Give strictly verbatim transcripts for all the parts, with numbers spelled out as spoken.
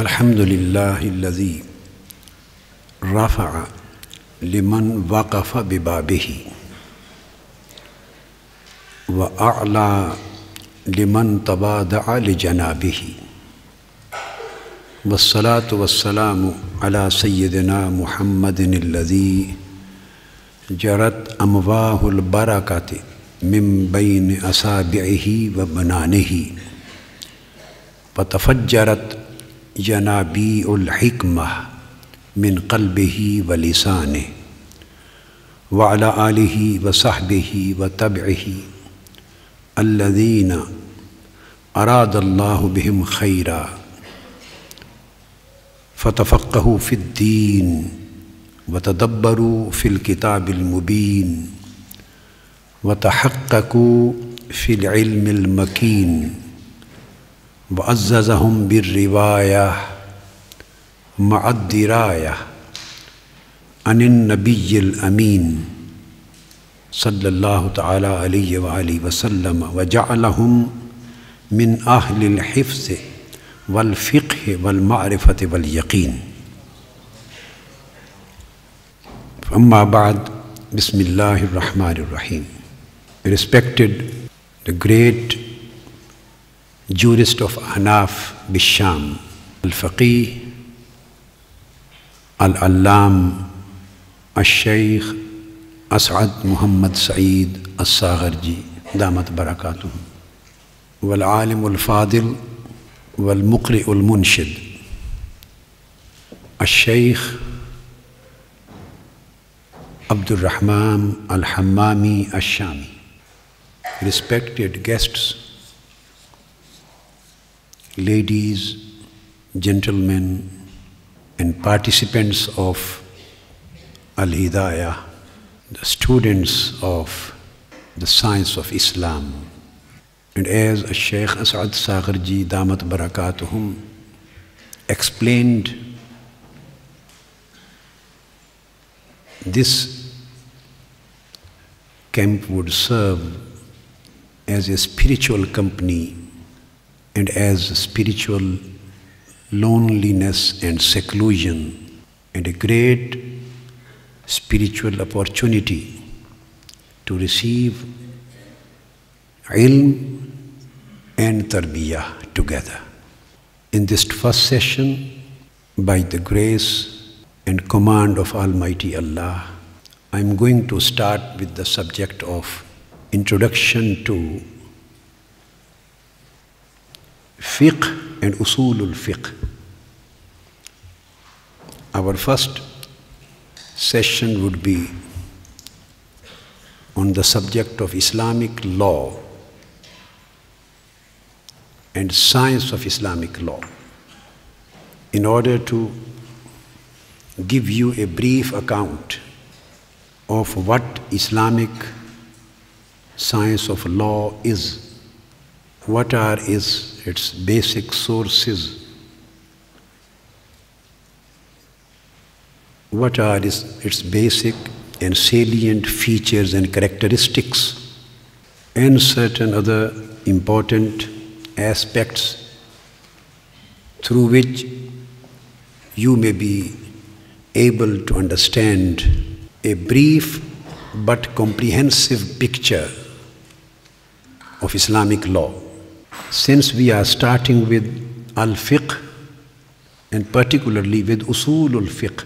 Alhamdulillahi alladhi rafa'a liman waqafa bibabihi wa a'la liman tabada'a li janabihi. Wassalatu wassalamu ala sayyidina Muhammadin alladhi jarat amwahul barakati min bayni asabi'ihi wa bananihi wa tafajjarat janabi'ul hikmah min qalbihi wa lisanihi wa ala alihi wa sahbihi wa tabi'ihi alladhina arada Allahu bihim khayra fatafaqahu fid din wa tadabbaru fil kitabil mubin wa tahaqqaqu fil ilmil makin wa azzazahum bir riwayah ma'ad dirayah anin nabiyyil amin sallallahu ta'ala alayhi wa alihi wa sallam wa ja'alahum min ahlil hifzi wal fiqhi wal ma'rifati wal yaqeen. Amma ba'd, Bismillahir Rahmanir Rahim. Respected the great jurist of Ahnaf Bisham, Al-Faqih, Al-Allam, Al-Shaykh As'ad Muhammad Saeed As-Sagharji, Damat Barakatuh, Wal-Alim Al-Fadil, Wal-Muqri Al-Munshid, Al-Shaykh Abdul Rahman Al-Hammami Al-Shami. Respected guests, ladies, gentlemen, and participants of Al-Hidayah, the students of the science of Islam. And as Shaykh As'ad Sagharji Damat Barakatuhum explained, this camp would serve as a spiritual company and as a spiritual loneliness and seclusion, and a great spiritual opportunity to receive ilm and tarbiyah together. In this first session, by the grace and command of Almighty Allah, I am going to start with the subject of introduction to fiqh and usulul fiqh. Our first session would be on the subject of Islamic law and science of Islamic law, in order to give you a brief account of what Islamic science of law is, what are its, its basic sources, what are its, its basic and salient features and characteristics, and certain other important aspects through which you may be able to understand a brief but comprehensive picture of Islamic law. Since we are starting with al-fiqh, and particularly with usulul fiqh,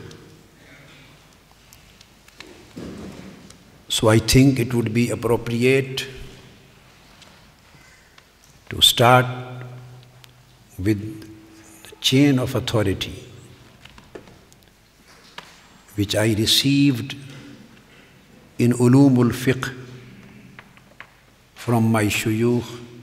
so I think it would be appropriate to start with the chain of authority which I received in ulumul fiqh from my shuyukh,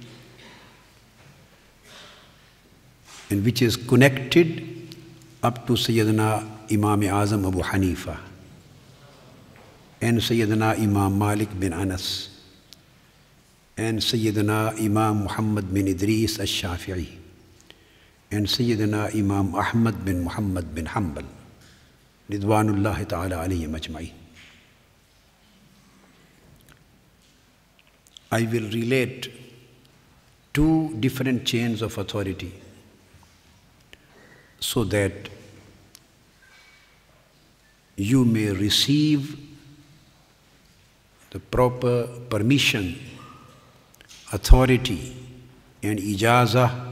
and which is connected up to Sayyidina Imam Azam Abu Hanifa and Sayyidina Imam Malik bin Anas and Sayyidina Imam Muhammad bin Idris al-Shafi'i and Sayyidina Imam Ahmad bin Muhammad bin Hanbal, Ridwanullahi ta'ala alayhim ajma'in. I will relate two different chains of authority so that you may receive the proper permission, authority and ijazah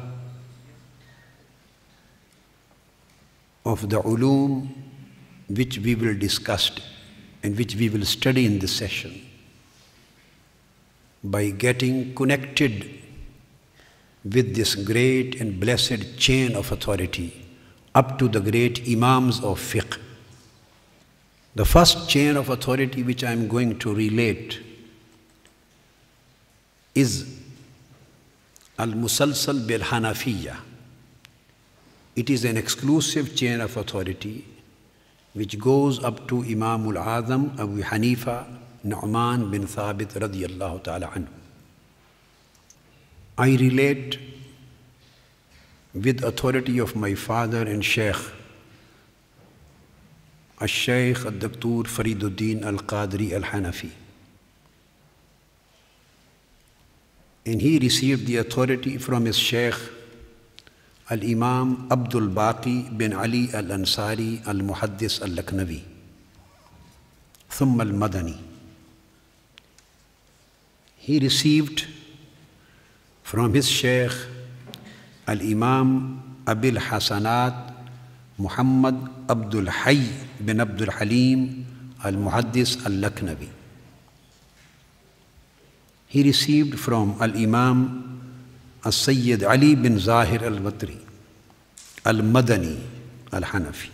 of the ulum which we will discuss and which we will study in this session, by getting connected with this great and blessed chain of authority up to the great imams of fiqh. The first chain of authority which I am going to relate is Al-Musalsal bil-Hanafiyya. It is an exclusive chain of authority which goes up to Imam al-Azam Abu Hanifa Nu'man bin Thabit radiyallahu ta'ala anhu. I relate with authority of my father and Shaykh, Al-Shaykh Al-Daktur Fariduddin Al-Qadri Al-Hanafi. And he received the authority from his Shaykh Al-Imam Abdul Baqi bin Ali Al-Ansari Al-Muhaddis Al-Laknavi, Thumma Al-Madani. He received from his Shaykh Al-Imam Abil Hasanat Muhammad Abdul Hayy bin Abdul Halim Al-Muhaddis Al-Laknavi. He received from Al-Imam As-Sayyid Ali bin Zahir Al-Watri Al-Madani Al-Hanafi.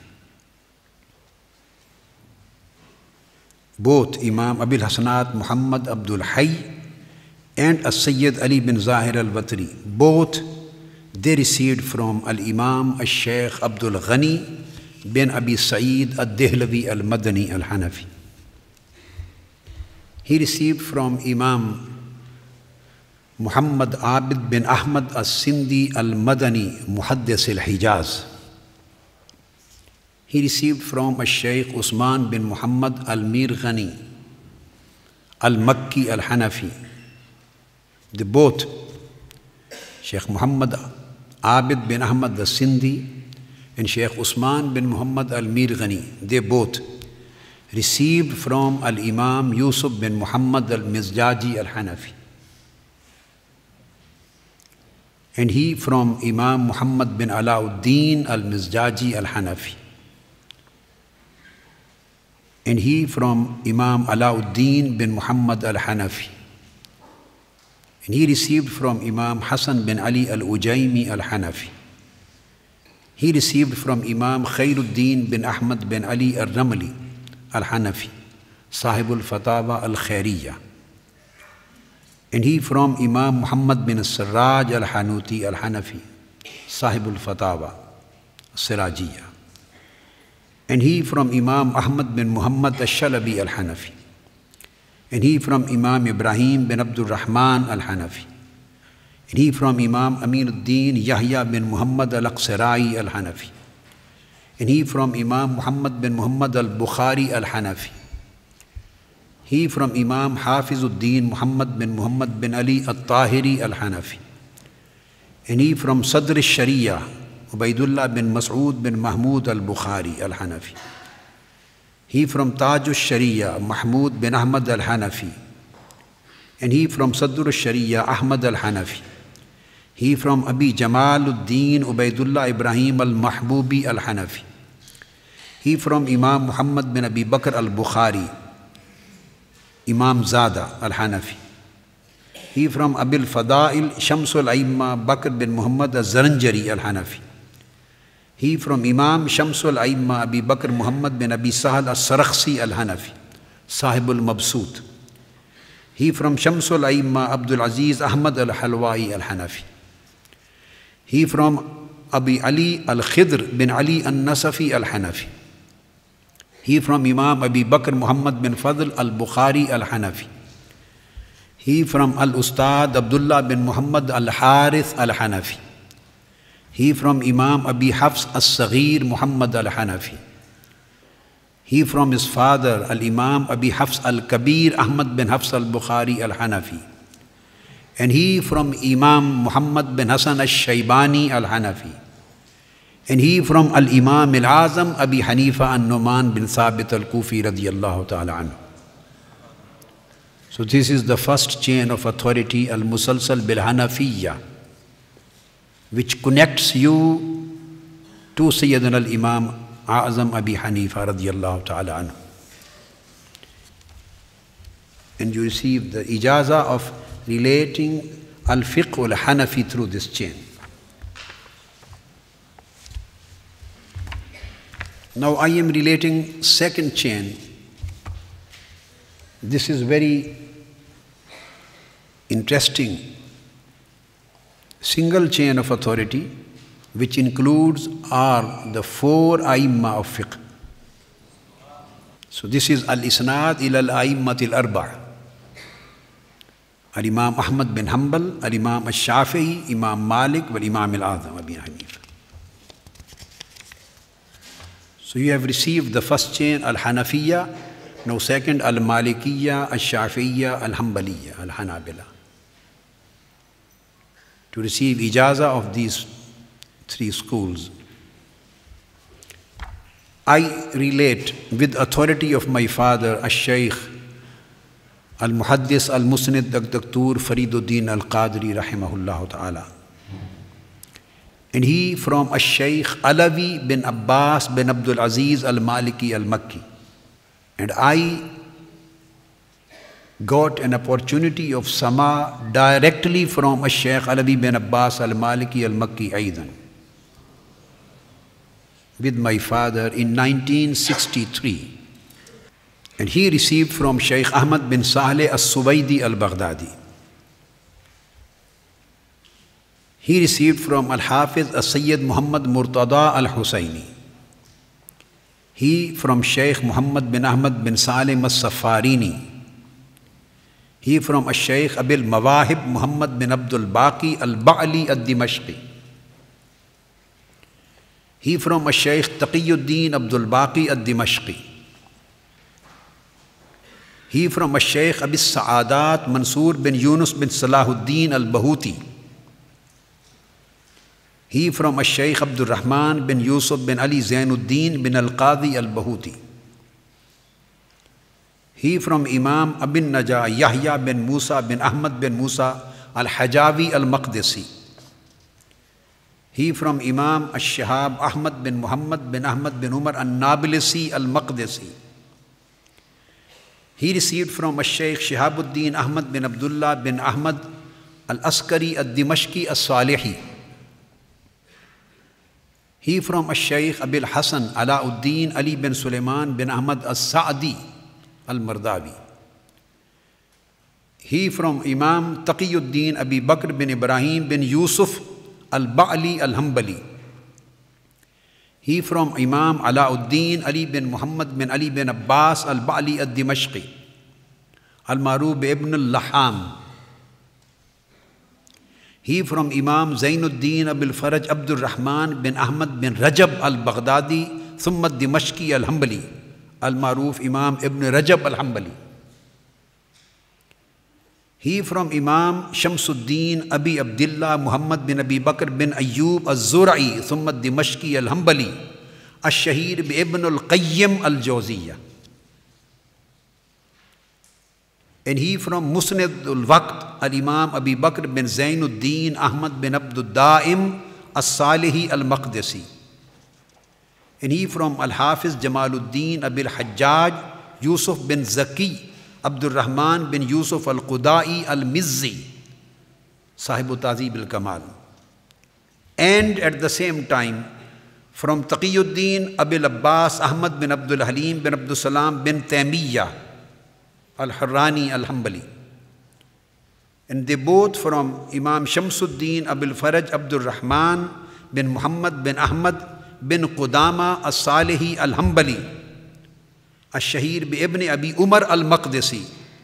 Both Imam Abil Hasanat Muhammad Abdul Hayy and As-Sayyid Ali bin Zahir Al-Watri, both they received from Al-Imam Al-Shaykh Abdul Ghani bin Abi Sa'id Al-Dehlavi Al-Madani Al-Hanafi. He received from Imam Muhammad Abid bin Ahmad As-Sindhi Al-Madani Muhaddis Al-Hijaz. He received from Al-Shaykh Usman bin Muhammad Al-Mir Ghani Al-Makki Al-Hanafi. They both, Shaykh Muhammad Abid bin Ahmad As-Sindhi and Shaykh Usman bin Muhammad Al-Mir Ghani, they both received from Al-Imam Yusuf bin Muhammad Al-Mizjaji Al-Hanafi. And he from Imam Muhammad bin Alauddin Al-Mizjaji Al-Hanafi. And he from Imam Alauddin bin Muhammad Al-Hanafi. And he received from Imam Hassan bin Ali Al-Ujaymi Al-Hanafi. He received from Imam Khairuddin bin Ahmad bin Ali Al-Ramli Al-Hanafi, Sahibul Fatawa Al-Khairiyya. And he from Imam Muhammad bin Siraj Al-Hanuti Al-Hanafi, Sahibul Fatawa Sirajiyya. And he from Imam Ahmad bin Muhammad Al-Shalabi Al-Hanafi. And he from Imam Ibrahim bin Abdul Rahman Al-Hanafi. And he from Imam Aminuddin Yahya bin Muhammad Al-Aqsirai Al-Hanafi. And he from Imam Muhammad bin Muhammad Al-Bukhari Al-Hanafi. He from Imam Hafizuddin Muhammad bin Muhammad bin Ali Al-Tahiri Al-Hanafi. And he from Sadr al-Sharia Ubaidullah bin Mas'ud bin Mahmud Al-Bukhari Al-Hanafi. He from Taj al-Sharia Mahmud bin Ahmad Al-Hanafi. And he from Sadr al-Sharia Ahmad Al-Hanafi. He from Abi Jamaluddin Ubaidullah Ibrahim Al-Mahbubi Al-Hanafi. He from Imam Muhammad bin Abi Bakr Al-Bukhari Imam Zada Al-Hanafi. He from Abil Fadail Shamsul Aimma Bakr bin Muhammad Al-Zaranjari Al-Hanafi. He from Imam Shamsul Aimma Abi Bakr Muhammad bin Abi Sahal Al-Sarakhsi Al-Hanafi, Sahibul Mabsut. He from Shamsul Aimma Abdul Aziz Ahmad Al-Halwai Al-Hanafi. He from Abi Ali Al-Khidr bin Ali Al-Nasafi Al-Hanafi. He from Imam Abi Bakr Muhammad bin Fadl Al-Bukhari Al-Hanafi. He from Al-Ustad Abdullah bin Muhammad Al-Harith Al-Hanafi. He from Imam Abi Hafs As-Saghir Muhammad Al-Hanafi. He from his father Al-Imam Abi Hafs Al-Kabir Ahmad bin Hafs Al-Bukhari Al-Hanafi. And he from Imam Muhammad bin Hassan Al-Shaybani Al-Hanafi. And he from Al-Imam Al-Azam Abi Hanifa An-Numan bin Thabit Al-Kufi radiyallahu ta'ala anhu. So this is the first chain of authority, Al-Musalsal Bil-Hanafiyya, which connects you to Sayyidina Al-Imam Azam Abi Hanifa radiyallahu ta'ala anhu. And you receive the ijaza of relating Al-Fiqh Al-Hanafi through this chain. Now I am relating second chain. This is very interesting. Single chain of authority which includes all the four Aimma of fiqh. So this is Al-Isnad ila Al-Aimmat Al-Arba'. Al-Imam Ahmad bin Hanbal, Al-Imam Al-Shafi'i, Imam Malik, wal Imam Al-Azam Abi Hanifa. So you have received the first chain, Al-Hanafiyya, now second, Al-Malikiyya, Al-Shafi'iyya, Al-Hanbaliyya, Al-Hanabila. To receive ijaza of these three schools, I relate with authority of my father, Al-Shaykh, Al-Muhaddis, Al-Musnid, Doctor Fariduddin Al-Qadri, rahimahullah ta'ala. And he from Al-Shaykh Alawi bin Abbas bin Abdul Aziz Al-Maliki Al-Makki. And I got an opportunity of sama directly from Al-Shaykh Alawi bin Abbas Al-Maliki Al-Makki Aidan with my father in nineteen sixty-three. And he received from Shaykh Ahmad bin Saleh As-Suwaidi Al-Baghdadi. He received from Al-Hafiz As-Sayyid Muhammad Murtada Al-Husayni. He from Shaykh Muhammad bin Ahmad bin Salim As-Safarini. He from Al-Shaykh Abil Mawahib Muhammad bin Abdul Baqi Al-Ba'li Al-Dimashqi. He from Al-Shaykh Taqiyuddin Abdul Baqi Al-Dimashqi. He from Al-Shaykh Abis Sa'adat Mansur bin Yunus bin Salahuddin Al-Bahuti. He from Al-Shaykh Abdul Rahman bin Yusuf bin Ali Zainuddin bin Al-Qadi Al-Bahuti. He from Imam Abin Najah Yahya bin Musa bin Ahmad bin Musa Al-Hajawi Al-Maqdisi. He from Imam Al-Shihab Ahmad bin Muhammad bin Ahmad bin Umar Al-Nabilisi Al-Maqdisi. He received from Al-Shaykh Shihabuddin Ahmad bin Abdullah bin Ahmad Al-Askari Al-Dimashqi Al-Salihi. He from Al-Shaykh Abil Hasan Alauddin Ali bin Sulaiman bin Ahmad Al-Sa'di Al-Mardawi. He from Imam Taqiyuddin Abi Bakr bin Ibrahim bin Yusuf Al-Ba'li Al-Hanbali. He from Imam Alauddin Ali bin Muhammad bin Ali bin Abbas Al-Ba'li Al-Dimashqi, Al-Maruf ibn Al-Laham. He from Imam Zainuddin Abil Faraj Abdul Rahman bin Ahmad bin Rajab Al-Baghdadi, Thumma Dimashqi Al-Hanbali, Al-Maruf Imam ibn Rajab Al-Hanbali. He from Imam Shamsuddin Abi Abdullah Muhammad bin Abi Bakr bin Ayyub Al-Zura'i, Thumma Dimashqi Al-Hanbali, Al-Shahir bi Ibn Al-Qayyim Al-Jawziyya. And he from Musnad Al-Waqt Al-Imam Abi Bakr bin Zainuddin Ahmad bin Abdul Da'im As-Salihi Al-Maqdisi. And he from Al-Hafiz Jamaluddin Abil Hajjaj Yusuf bin Zaki Abdul Rahman bin Yusuf Al-Qudai Al-Mizzi, Sahibu Tazib Al-Kamal. And at the same time, from Taqiyuddin Abil Abbas Ahmad bin Abdul Halim bin Abdul Salam bin Taymiyyah Al-Harrani Al-Hanbali. And they both from Imam Shamsuddin Abil Faraj Abdul Rahman bin Muhammad bin Ahmad bin Qudama As-Salihi Al-Hanbali, Al-Shahir bi Ibn Abi Umar Al-Maqdisi.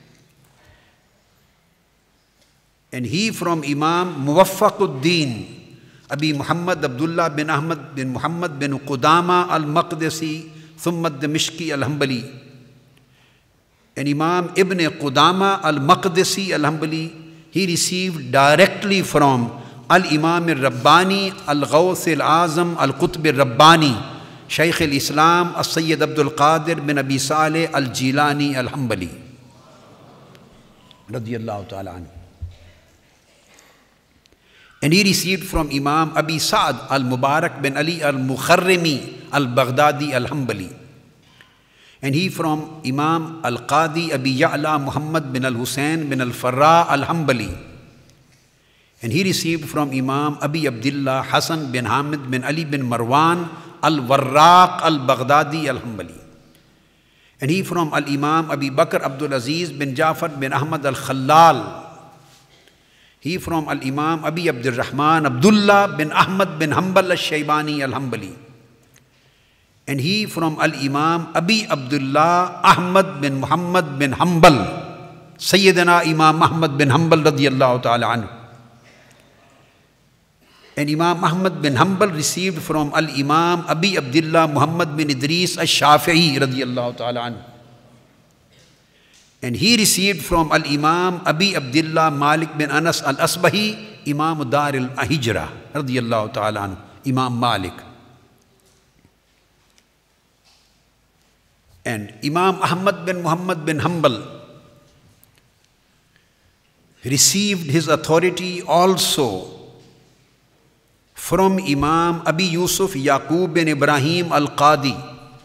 And he from Imam Muwaffaquddin Abi Muhammad Abdullah bin Ahmad bin Muhammad bin Qudama Al-Maqdisi, Thumma Dimashqi Al-Hanbali. And Imam Ibn Qudama Al-Maqdisi Al-Hanbali, he received directly from Al-Imam al-Rabbani, Al-Ghawth al-Azam, Al-Qutb al-Rabbani, Shaykh al-Islam, As-Sayyid Abdul Qadir bin Abi Saleh al-Jilani al-Hanbali, radiyallahu ta'ala anhu. And he received from Imam Abi Sa'd al-Mubarak bin Ali al-Mukharrimi al-Baghdadi al-Hanbali. And he from Imam al-Qadi Abi Ya'la Muhammad bin al-Husayn bin al-Farra al-Hanbali. And he received from Imam Abi Abdullah Hassan bin Hamid bin Ali bin Marwan al-Warraq al-Baghdadi al-Hanbali. And he from al-Imam Abi Bakr Abdul Aziz bin Jafar bin Ahmad al-Khallal. He from al-Imam Abi Abdul Rahman Abdullah bin Ahmad bin Hanbal al-Shaybani al-Hanbali. And he from al-Imam Abi Abdullah Ahmad bin Muhammad bin Hanbal, Sayyidina Imam Ahmad bin Hanbal radiyallahu ta'ala anhu. And Imam Ahmad bin Hanbal received from al-Imam Abi Abdullah Muhammad bin Idris al-Shafi'i radiyallahu ta'ala anhu. And he received from al-Imam Abi Abdullah Malik bin Anas al-Asbahi, Imam Dar al-Hijra radiyallahu ta'ala anhu, Imam Malik. And Imam Ahmad bin Muhammad bin Hanbal received his authority also from Imam Abi Yusuf Yaqub bin Ibrahim al-Qadi.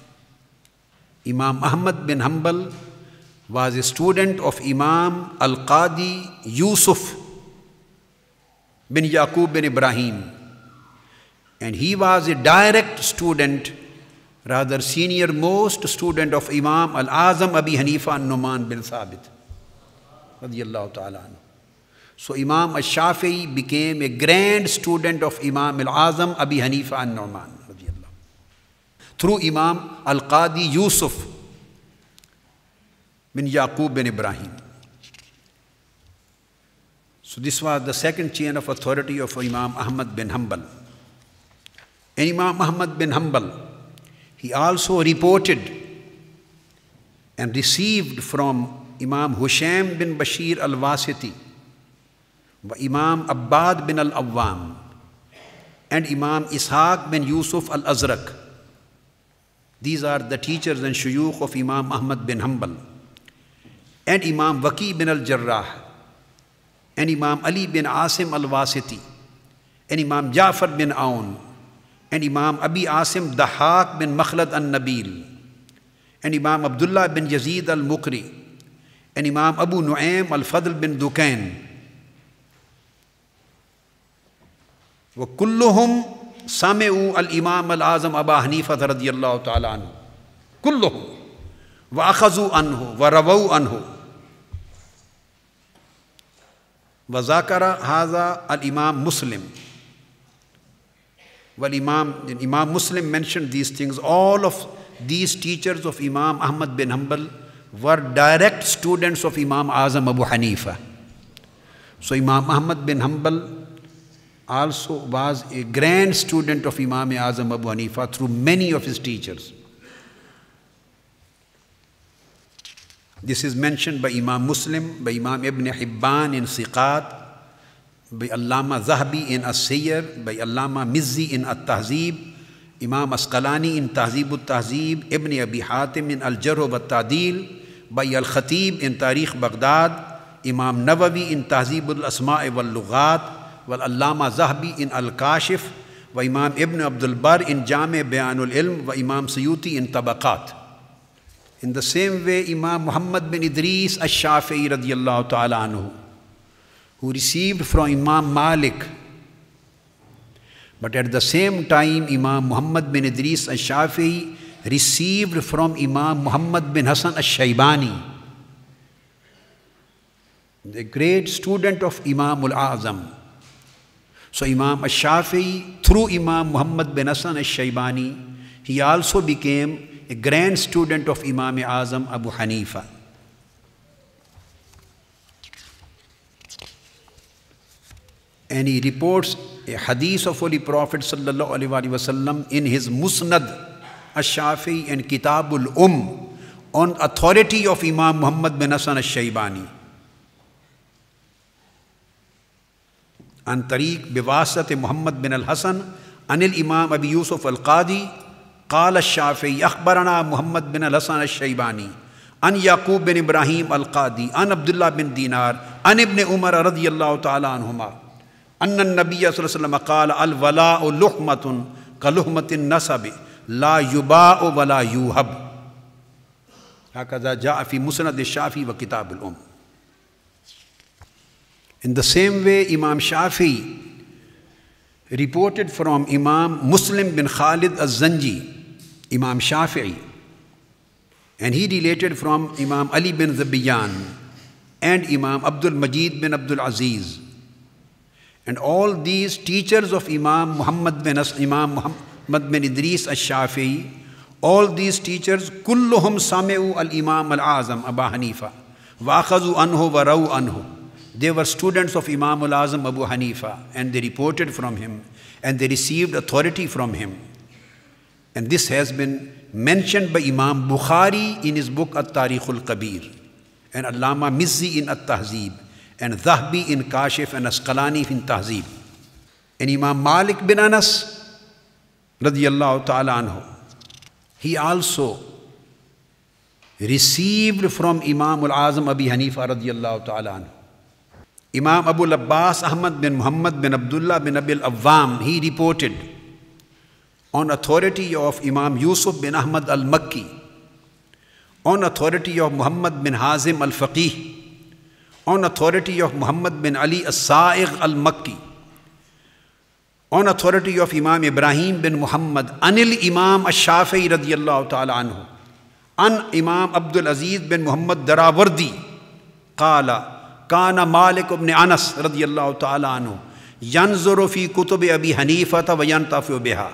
Imam Ahmad bin Hanbal was a student of Imam al-Qadi Yusuf bin Yaqub bin Ibrahim. And he was a direct student, rather senior most student of Imam al-Azam Abi Hanifa an-Numan bin Thabit radiyallahu ta'ala anhu. So Imam al-Shafi'i became a grand student of Imam al-Azam Abi Hanifa an-Numan radiyallahu through Imam al-Qadi Yusuf bin Yaqub bin Ibrahim. So this was the second chain of authority of Imam Ahmad bin Hanbal. And Imam Ahmad bin Hanbal, he also reported and received from Imam Husham bin Bashir al-Wasiti, Imam Abbad bin al-Awwam, and Imam Ishaq bin Yusuf al-Azraq. These are the teachers and shuyukh of Imam Ahmad bin Hanbal. And Imam Waqi bin al-Jarrah, and Imam Ali bin Asim al-Wasiti, and Imam Ja'far bin Aun, and Imam Abi Asim Dahaq bin Makhlad al-Nabil, and Imam Abdullah bin Yazid al-Muqri, and Imam Abu Nu'aym al-Fadl bin Dukain. Wa kulluhum sami'u al-Imam al-Azam Aba Hanifa radiyallahu ta'ala anhu. Kulluhum. Wa akhazu anhu, wa rawaw anhu. Wa zakara haza al-Imam Muslim. Well, Imam, Imam Muslim mentioned these things. All of these teachers of Imam Ahmad bin Hanbal were direct students of Imam Azam Abu Hanifa. So Imam Ahmad bin Hanbal also was a grand student of Imam Azam Abu Hanifa through many of his teachers. This is mentioned by Imam Muslim, by Imam Ibn Hibban in Siqat, by Allama Zahabi in As-Siyar, by Allama Mizzi in At-Tahzib, Imam Asqalani in Tahzib al-Tahzib, Ibn Abi Hatim in Al-Jarh wa At-Ta'dil, by Al-Khatib in Tarikh Baghdad, Imam Nawawi in Tahzib al-Asma' wal-Lughat, wal Allama Zahabi in Al-Kashif, wa Imam Ibn Abdul Bar in Jami' Bayanul Ilm, wa Imam Suyuti in Tabaqat. In the same way, Imam Muhammad bin Idris al-Shafi'i radiyallahu ta'ala anhu, who received from Imam Malik, but at the same time Imam Muhammad bin Idris al-Shafi'i received from Imam Muhammad bin Hassan al-Shaybani, the great student of Imam al-Azam. So Imam al-Shafi'i, through Imam Muhammad bin Hassan al-Shaybani, he also became a grand student of Imam Azam Abu Hanifa. And he reports a hadith of Holy Prophet sallallahu alaihi wasallam in his Musnad al-Shafi'i and Kitabul Umm on authority of Imam Muhammad bin Hassan al-Shaybani. an tariq biwasat Muhammad bin al-Hasan anil Imam Abi Yusuf al-Qadi qala al-Shafi'i akhbarana Muhammad bin al-Hasan al-Shaybani an Yaqub bin Ibrahim al-Qadi an Abdullah bin Dinar an Ibn Umar radiyallahu ta'ala anhuma anna an-Nabiyya sallallahu alayhi wa sallam qala al-wala'u luhmatun ka luhmatin nasabi la yuba'u wa la yuhab. Hakaza ja'a fi Musnad al-Shafi'i wa Kitab al-Umm. In the same way, Imam Shafi'i reported from Imam Muslim bin Khalid al-Zanji, Imam Shafi'i, and he related from Imam Ali bin Zabiyan and Imam Abdul Majid bin Abdul Aziz. And all these teachers of Imam Muhammad bin As Imam Muhammad bin Idris al-Shafi'i, all these teachers, kulluhum sami'u al-Imam al-Azam Abu Hanifa wa akhazu anhu wa raw anhu. They were students of Imam al-Azam Abu Hanifa, and they reported from him, and they received authority from him. And this has been mentioned by Imam Bukhari in his book At-Tarikh al-Kabir, and Allama Mizzi in At-Tahzib, and Dhahbi in Kashif, and Asqalani in Tahzib. And Imam Malik bin Anas radiyallahu ta'ala anhu, he also received from Imam al-Azam Abi Hanifa radiyallahu ta'ala anhu. Imam Abu al-Abbas Ahmad bin Muhammad bin Abdullah bin Abil Awwam, he reported on authority of Imam Yusuf bin Ahmad al-Makki, on authority of Muhammad bin Hazim al-Faqih, on authority of Muhammad bin Ali as-Sa'igh al-Makki, on authority of Imam Ibrahim bin Muhammad, anil Imam al-Shafi'i radiyallahu ta'ala anhu, an Imam Abdul Aziz bin Muhammad Darawardi, qala, kana Malik ibn Anas radiyallahu ta'ala anhu, yanzuru fi kutubi Abi Hanifata wa yantafi'u biha.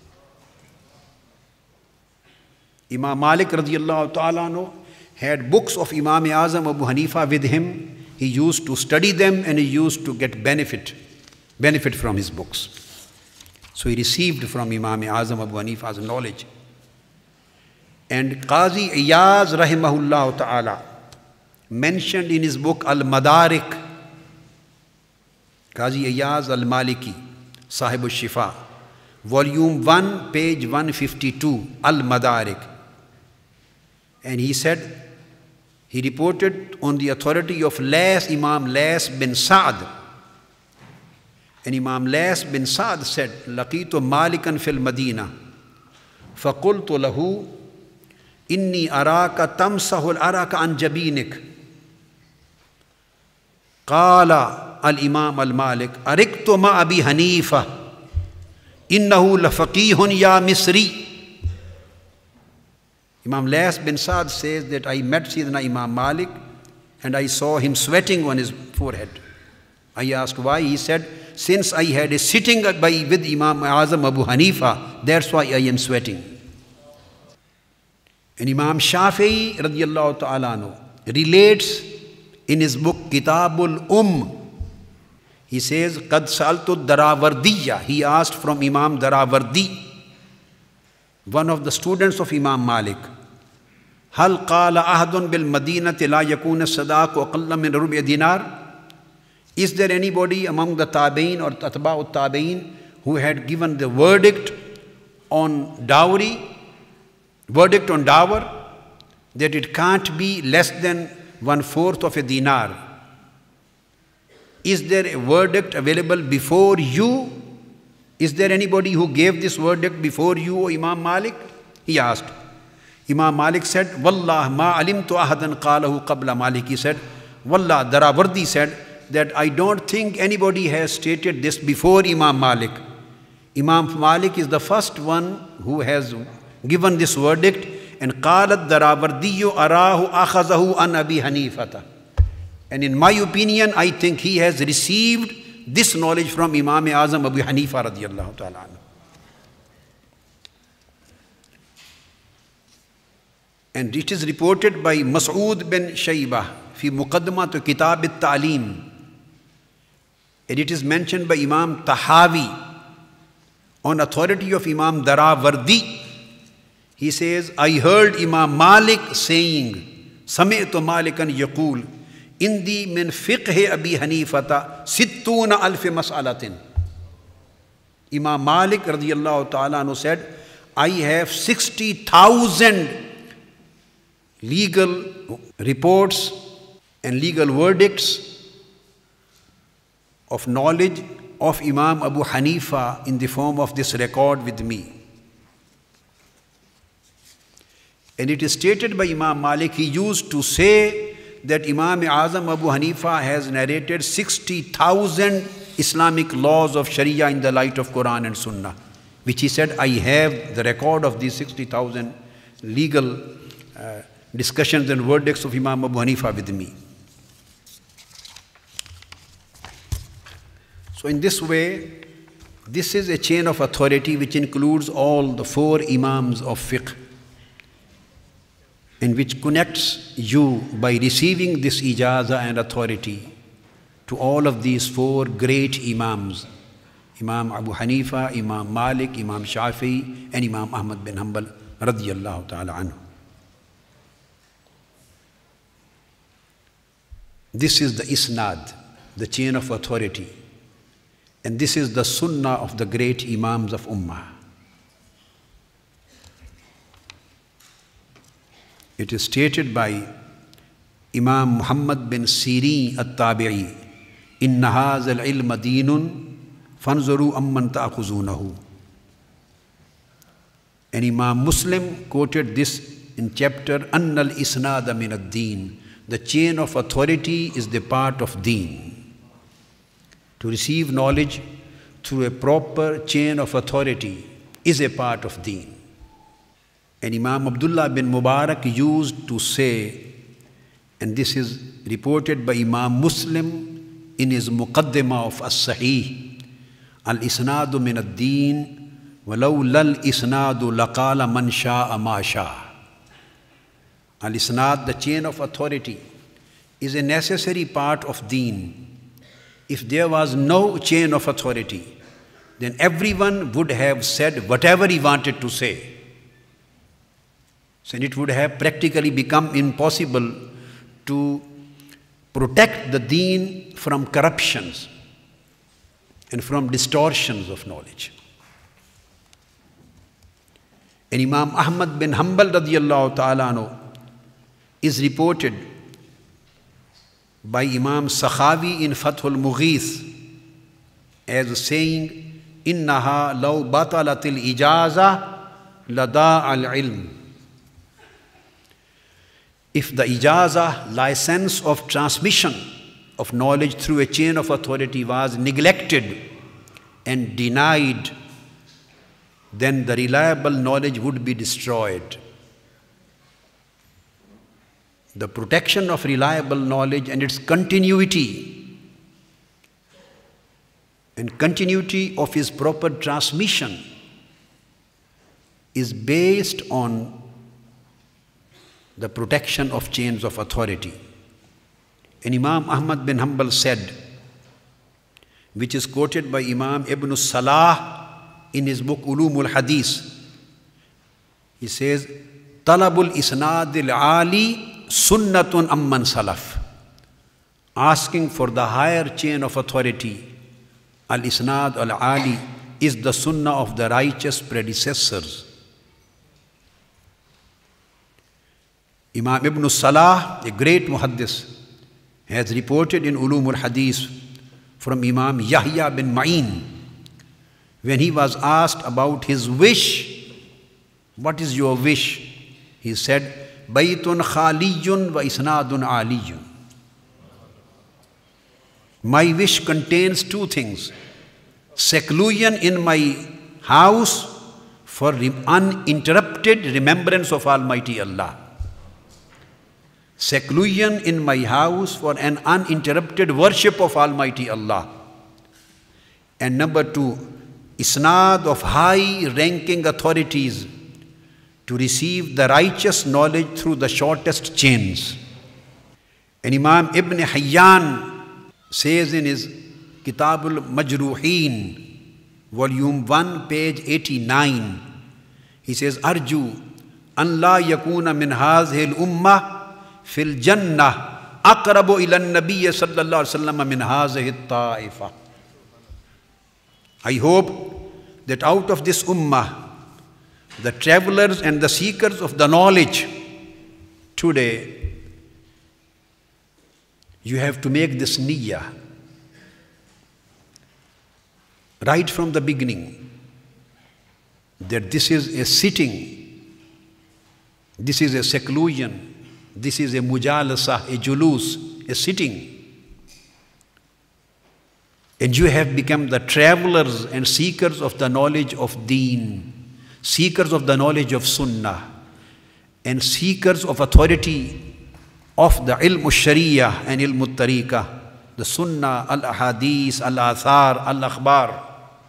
Imam Malik radiyallahu ta'ala anhu had books of Imam Azam Abu Hanifa with him. He used to study them and he used to get benefit, benefit from his books. So he received from Imam Azam Abu Hanifa's knowledge. And Qazi Iyaz rahimahullah ta'ala mentioned in his book Al-Madarik, Qazi Iyaz Al-Maliki, Sahib al-Shifa, volume one, page one fifty-two, Al-Madarik. And he said, he reported on the authority of Lays, Imam Lays bin Sa'd. And Imam Lays bin Sa'd said, Laqitu Malikan fil Madina, faqultu lahu, inni araka tamsahul araka an jabinik. Qala al-Imam al-Malik, ariktu ma Abi Hanifa, innahu lafaqihun ya Misri. Imam Lays bin Sa'd says that I met Sayyidina Imam Malik and I saw him sweating on his forehead. I asked why. He said, since I had a sitting by, with Imam Azam Abu Hanifa, that's why I am sweating. And Imam Shafi'i radiyallahu ta'ala anhu relates in his book Kitabul Umm. He says, Qad Sa'altu Darawardiyya. He asked from Imam Darawardi, one of the students of Imam Malik, Hal qala ahadun bil madinati la yakuna sadaqu aqalla min rubi' dinar? Is there anybody among the tabi'in or atba'u tabi'in who had given the verdict on dowry, verdict on dower, that it can't be less than one-fourth of a dinar? Is there a verdict available before you? Is there anybody who gave this verdict before you, O Imam Malik? He asked. Imam Malik said, Wallah ma alimtu ahadan qalahu qabla Malik. He said, Wallah, Darawardi said that I don't think anybody has stated this before Imam Malik. Imam Malik is the first one who has given this verdict. And qalat Darawardiyu arahu akhazahu an Abi Hanifata. And in my opinion, I think he has received this knowledge from Imam Azam Abu Hanifa radiyallahu ta'ala anhu. And it is reported by Mas'ud bin Shaybah fi Muqaddimah to Kitab al-Ta'lim. And it is mentioned by Imam Tahawi on authority of Imam Darawardi. He says, I heard Imam Malik saying, Sami'tu Malikan yaqul, Indi min fiqh Abi Hanifata sittuna alf mas'alatin. Imam Malik radiyallahu ta'ala anhu said, I have sixty thousand legal reports and legal verdicts of knowledge of Imam Abu Hanifa in the form of this record with me. And it is stated by Imam Malik, he used to say that Imam Azam Abu Hanifa has narrated sixty thousand Islamic laws of Sharia in the light of Quran and Sunnah, which he said, I have the record of these sixty thousand legal uh, discussions and verdicts of Imam Abu Hanifa with me. So in this way, this is a chain of authority which includes all the four Imams of fiqh, and which connects you by receiving this ijaza and authority to all of these four great Imams, Imam Abu Hanifa, Imam Malik, Imam Shafi'i, and Imam Ahmad bin Hanbal radiyallahu ta'ala anhu. This is the isnad, the chain of authority, and this is the sunnah of the great Imams of Ummah. It is stated by Imam Muhammad bin Sirin at-Tabi'i, Inna hazal ilma deenun fanzuru amman ta'khuzunahu. And Imam Muslim quoted this in chapter Annal Isnada min ad-Deen. The chain of authority is the part of Deen. To receive knowledge through a proper chain of authority is a part of Deen. And Imam Abdullah bin Mubarak used to say, and this is reported by Imam Muslim in his Muqaddimah of As-Sahih, Al-Isnadu min ad-Deen, walau lal isnadu laqala man sha'a ma sha'a. Al-Isnad, the chain of authority, is a necessary part of Deen. If there was no chain of authority, then everyone would have said whatever he wanted to say. So it would have practically become impossible to protect the Deen from corruptions and from distortions of knowledge. And Imam Ahmad bin Hanbal radiyallahu ta'ala anhu is reported by Imam Sakhawi in Fathul Mughith as saying, Innaha law batalatil ijaza lada al-ilm. If the ijaza, license of transmission of knowledge through a chain of authority, was neglected and denied, then the reliable knowledge would be destroyed. The protection of reliable knowledge and its continuity and continuity of its proper transmission is based on the protection of chains of authority. And Imam Ahmad bin Hanbal said, which is quoted by Imam Ibn Salah in his book Ulumul Hadith, he says, Talabul isnadil ali sunnatun amman salaf. Asking for the higher chain of authority, al-isnad al-ali, is the sunnah of the righteous predecessors. Imam Ibn Salah, a great muhaddis, has reported in Ulumul Hadith from Imam Yahya bin Ma'in, when he was asked about his wish, what is your wish? He said, Baytun khaliyun wa isnadun aliyun. My wish contains two things: seclusion in my house for uninterrupted remembrance of Almighty Allah. Seclusion in my house for an uninterrupted worship of Almighty Allah. And number two, isnad of high-ranking authorities to receive the righteous knowledge through the shortest chains. And Imam Ibn Hayyan says in his Kitabul Majruhin, volume one, page eighty-nine, he says, Arju an la yakuna min hazihil ummah fil jannah أقرب إلى النبي صلى الله عليه وسلم من هذه الطائفة. I hope that out of this ummah, the travelers and the seekers of the knowledge today, you have to make this niyyah right from the beginning, that this is a sitting, this is a seclusion, this is a mujalasa, a julus, a sitting. And you have become the travelers and seekers of the knowledge of deen, seekers of the knowledge of sunnah, and seekers of authority of the ilm al-shari'ah and ilm al-tariqah, the sunnah, al-ahadith, al-athar, al-akhbar.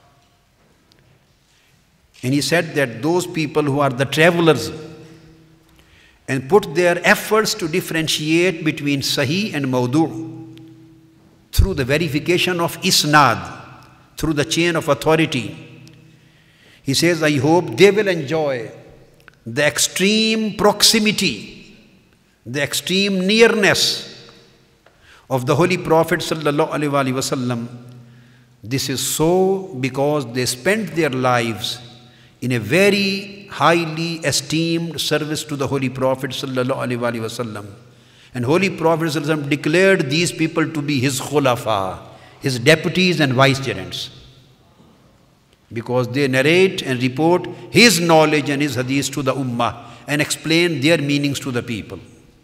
And he said that those people who are the travelers and put their efforts to differentiate between sahih and mawdu' through the verification of isnad, through the chain of authority, he says, I hope they will enjoy the extreme proximity, the extreme nearness of the Holy Prophet sallallahu alaihi wasallam. This is so because they spent their lives in a very highly esteemed service to the Holy Prophet sallallahu alaihi wasallam. And Holy Prophet sallallahu alaihi wasallam declared these people to be his khulafa, his deputies and vicegerents, because they narrate and report his knowledge and his hadith to the ummah and explain their meanings to the people.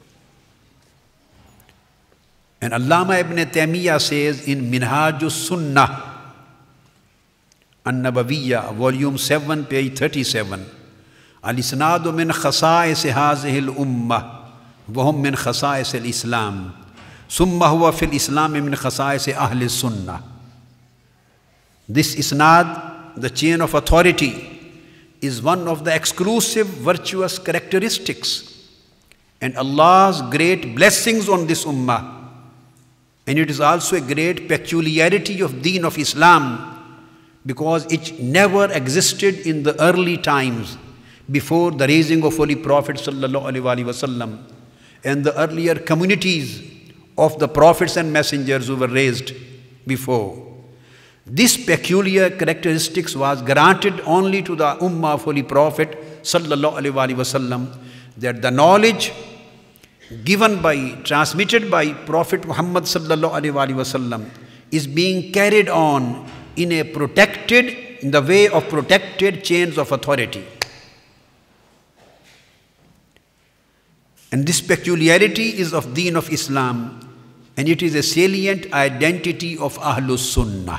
And Allama ibn Taymiyyah says in Minhajus Sunnah An-Nabawiyya, volume seven, page thirty-seven, Al-Isnadu min khasa'is hazihi al-ummah وهم من خصائص الإسلام ثم هو في الإسلام من خصائص أهل السنة. This isnad, the chain of authority, is one of the exclusive virtuous characteristics and Allah's great blessings on this ummah. And it is also a great peculiarity of deen of Islam, because it never existed in the early times before the raising of Holy Prophet sallallahu alaihi wasallam and the earlier communities of the prophets and messengers who were raised before. This peculiar characteristics was granted only to the ummah of Holy Prophet sallallahu alaihi wasallam, that the knowledge given by, transmitted by Prophet Muhammad sallallahu alaihi wasallam is being carried on in a protected, in the way of protected chains of authority. And this peculiarity is of deen of Islam, and it is a salient identity of Ahlus Sunnah.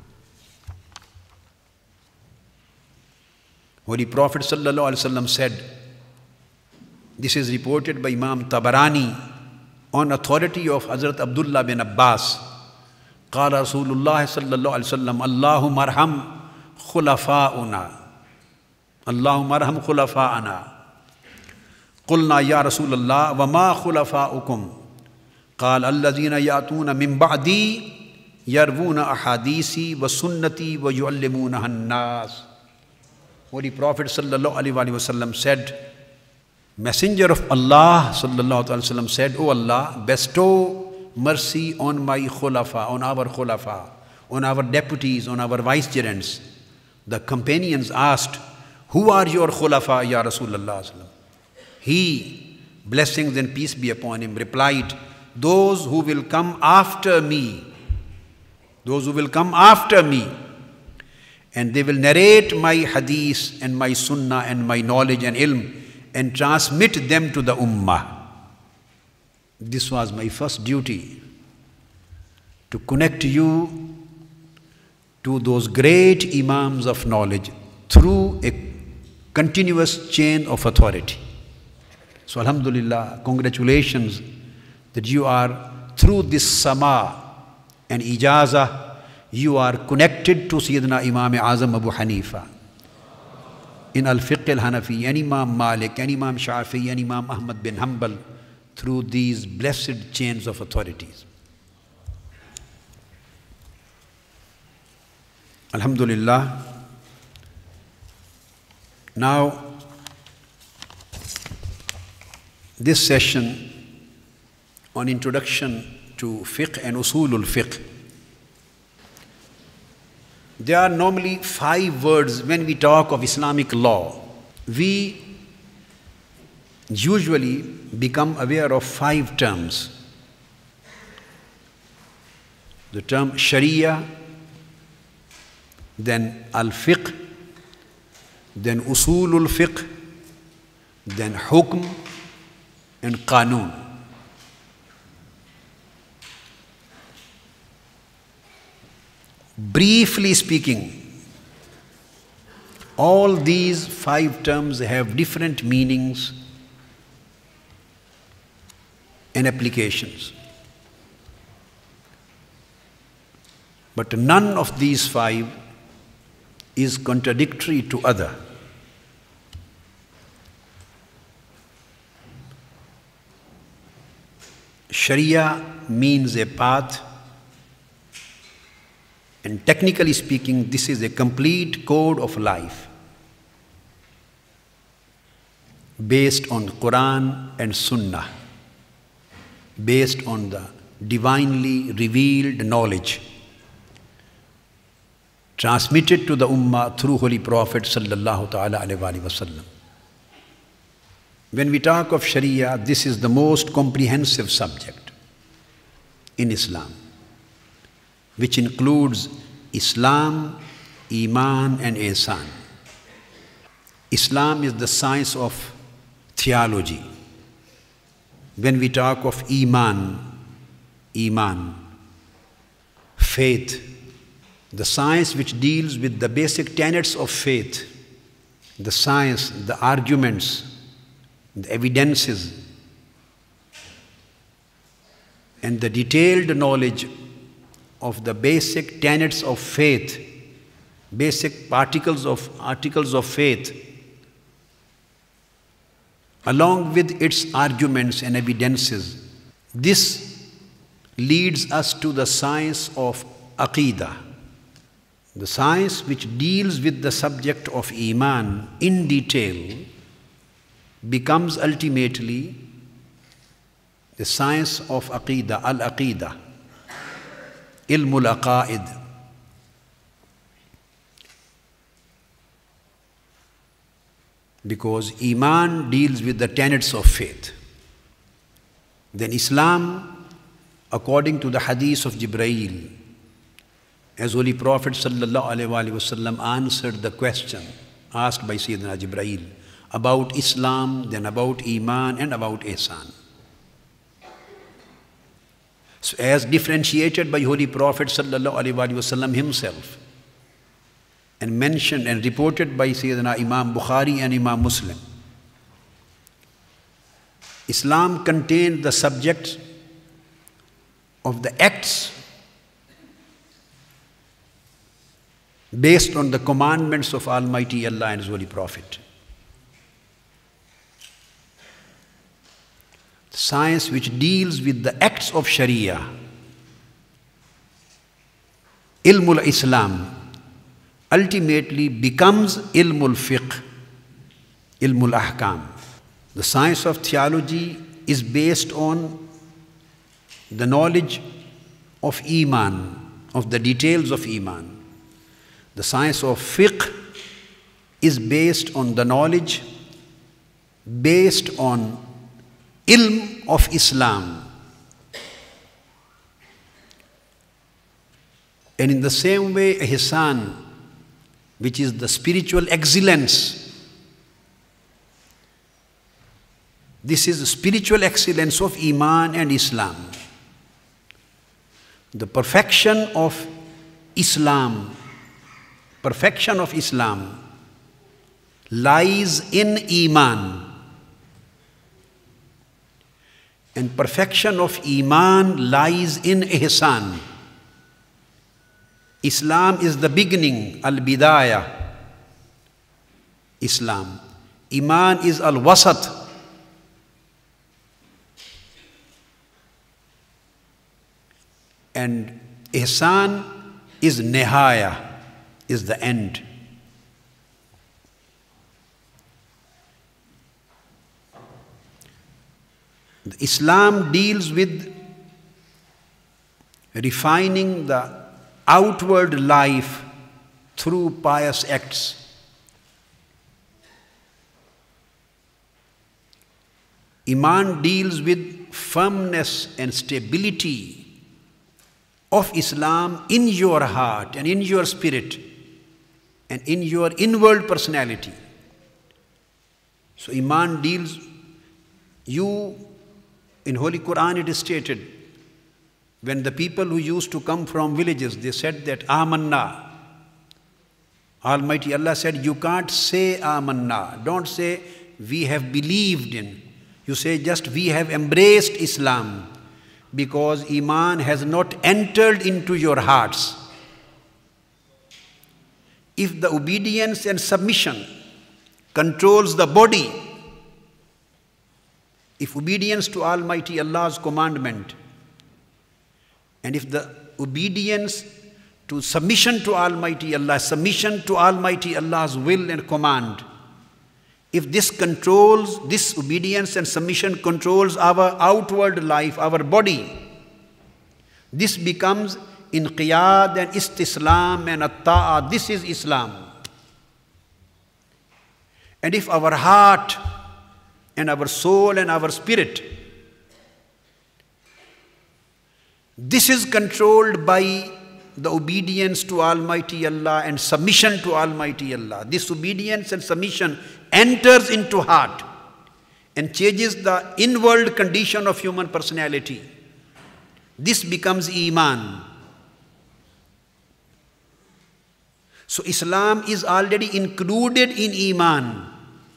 Holy Prophet sallallahu alaihi wasallam said, this is reported by Imam Tabarani on authority of Hazrat Abdullah bin Abbas, قال رسول الله صلى الله عليه وسلم اللهم ارحم خلفاؤنا اللهم ارحم خلفاءنا قلنا يا رسول الله وما خلفاؤكم قال الذين يأتون من بعدي يروون أحاديثي وسنتي ويعلمونها الناس. Holy Prophet sallallahu alaihi wasallam said, Messenger of Allah sallallahu alaihi wasallam said, O Allah, bestow mercy on my khulafa, on our khulafa, on our deputies, on our vicegerents. The companions asked, who are your khulafa, Ya Rasulullah? He, blessings and peace be upon him, replied, those who will come after me, those who will come after me, and they will narrate my hadith and my sunnah and my knowledge and ilm and transmit them to the ummah. This was my first duty, to connect you to those great imams of knowledge through a continuous chain of authority. So alhamdulillah, congratulations that you are, through this sama and ijazah, you are connected to Sayyidina Imam Azam Abu Hanifa in Al-Fiqh Al-Hanafi, and Imam Malik, and Imam Shafi, and Imam Ahmad bin Hanbal, through these blessed chains of authorities. Alhamdulillah. Now, this session on introduction to fiqh and usulul fiqh. There are normally five words when we talk of Islamic law. We usually become aware of five terms. The term Sharia, then al-fiqh, then usulul fiqh, then hukm and qanun. Briefly speaking, all these five terms have different meanings and applications. But none of these five is contradictory to other. Sharia means a path, and technically speaking, this is a complete code of life based on Quran and Sunnah, based on the divinely revealed knowledge transmitted to the Ummah through Holy Prophet sallallahu ta'ala alayhi wa sallam. When we talk of Sharia, this is the most comprehensive subject in Islam, which includes Islam, Iman and Ihsan. Islam is the science of theology. When we talk of Iman, Iman, faith, the science which deals with the basic tenets of faith, the science, the arguments, the evidences, and the detailed knowledge of the basic tenets of faith, basic particles of articles of faith, along with its arguments and evidences. This leads us to the science of Aqeedah, the science which deals with the subject of Iman in detail, becomes ultimately the science of Aqeedah, al-Aqeedah, ilmul aqaid. Because Iman deals with the tenets of faith. Then Islam, according to the hadith of Jibreel, as Holy Prophet sallallahu alaihi wasallam answered the question asked by Sayyidina Jibreel about Islam, then about Iman and about Ihsan. So as differentiated by Holy Prophet sallallahu alaihi wasallam himself, and mentioned and reported by Sayyidina Imam Bukhari and Imam Muslim, Islam contained the subject of the acts based on the commandments of Almighty Allah and His Holy Prophet. Science which deals with the acts of Sharia, ilmul Islam, ultimately becomes ilmul fiqh, ilmul ahkam. The science of theology is based on the knowledge of Iman, of the details of Iman. The science of fiqh is based on the knowledge, based on ilm of Islam. And in the same way, Ihsan, which is the spiritual excellence, this is the spiritual excellence of Iman and Islam. The perfection of Islam, perfection of Islam lies in Iman. And perfection of Iman lies in Ihsan. Islam is the beginning, al-bidayah, Islam. Iman is al-wasat. And Ihsan is nihaya, is the end. Islam deals with refining the outward life through pious acts. Iman deals with firmness and stability of Islam in your heart and in your spirit and in your inward personality. So Iman deals, you, in Holy Quran it is stated, when the people who used to come from villages, they said that Amanna. Almighty Allah said, you can't say Amanna. Don't say we have believed in. You say just we have embraced Islam, because Iman has not entered into your hearts. If the obedience and submission controls the body, if obedience to Almighty Allah's commandment, and if the obedience to submission to Almighty Allah, submission to Almighty Allah's will and command, if this controls, this obedience and submission controls our outward life, our body, this becomes inqiyad and istislam and at-ta'ah. This is Islam. And if our heart and our soul and our spirit, this is controlled by the obedience to Almighty Allah and submission to Almighty Allah, this obedience and submission enters into heart and changes the inward condition of human personality. This becomes Iman. So Islam is already included in Iman.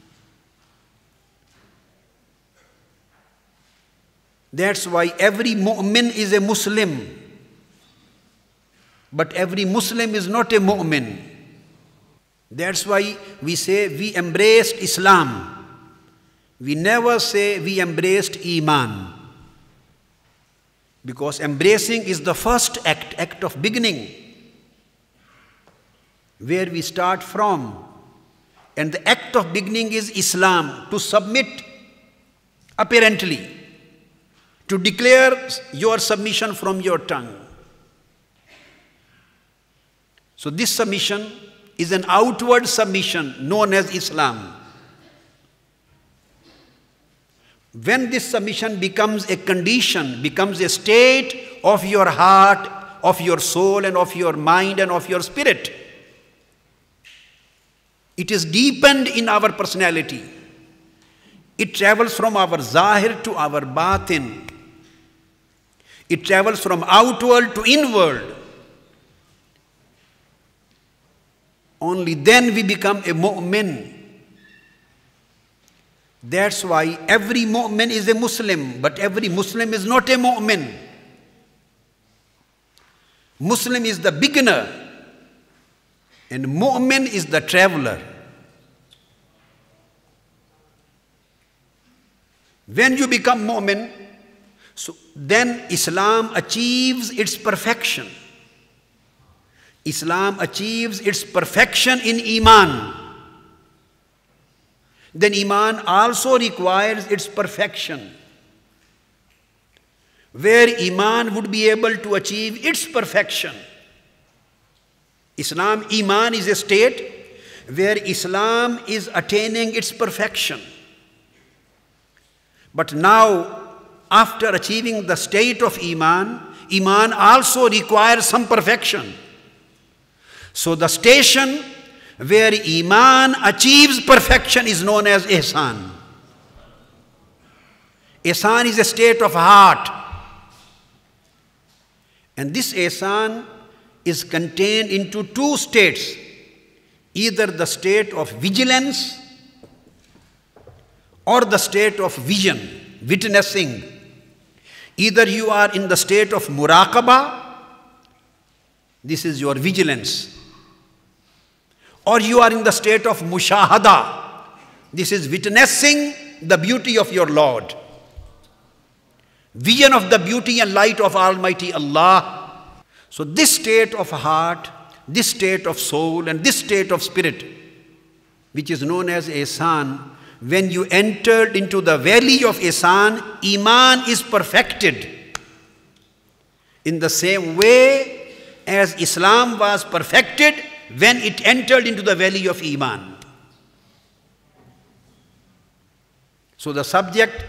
That's why every mu'min is a Muslim. But every Muslim is not a mu'min. That's why we say we embraced Islam. We never say we embraced Iman. Because embracing is the first act, act of beginning, where we start from. And the act of beginning is Islam, to submit apparently, to declare your submission from your tongue. So this submission is an outward submission known as Islam. When this submission becomes a condition, becomes a state of your heart, of your soul and of your mind and of your spirit, it is deepened in our personality. It travels from our zahir to our batin. It travels from outward to inward. Only then we become a mu'min. That's why every mu'min is a Muslim, but every Muslim is not a mu'min. Muslim is the beginner, and mu'min is the traveler. When you become mu'min, so then Islam achieves its perfection. Islam achieves its perfection in Iman. Then Iman also requires its perfection. Where Iman would be able to achieve its perfection. Islam, Iman is a state where Islam is attaining its perfection. But now, after achieving the state of Iman, Iman also requires some perfection. So the station where Iman achieves perfection is known as Ihsan. Ihsan is a state of heart. And this Ihsan is contained into two states. Either the state of vigilance or the state of vision, witnessing. Either you are in the state of muraqabah, this is your vigilance. Or you are in the state of mushahada. This is witnessing the beauty of your Lord. Vision of the beauty and light of Almighty Allah. So this state of heart, this state of soul and this state of spirit, which is known as Ihsan, when you entered into the valley of Ihsan, Iman is perfected. In the same way as Islam was perfected when it entered into the valley of Iman. So the subject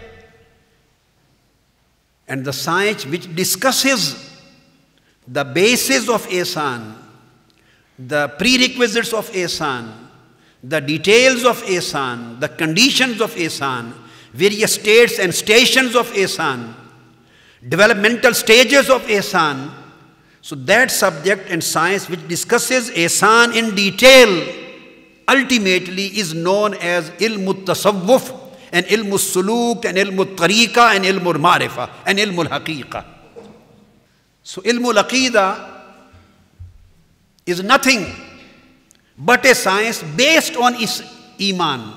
and the science which discusses the basis of Ihsan, the prerequisites of Ihsan, the details of Ihsan, the conditions of Ihsan, various states and stations of Ihsan, developmental stages of Ihsan. So that subject and science which discusses Ihsan in detail ultimately is known as Ilmut Tasawwuf and Ilmul Suluk and Ilmul Tariqa and Ilmul Marifa and Ilmul Haqiqa. So Ilmul Aqidah is nothing but a science based on is Iman.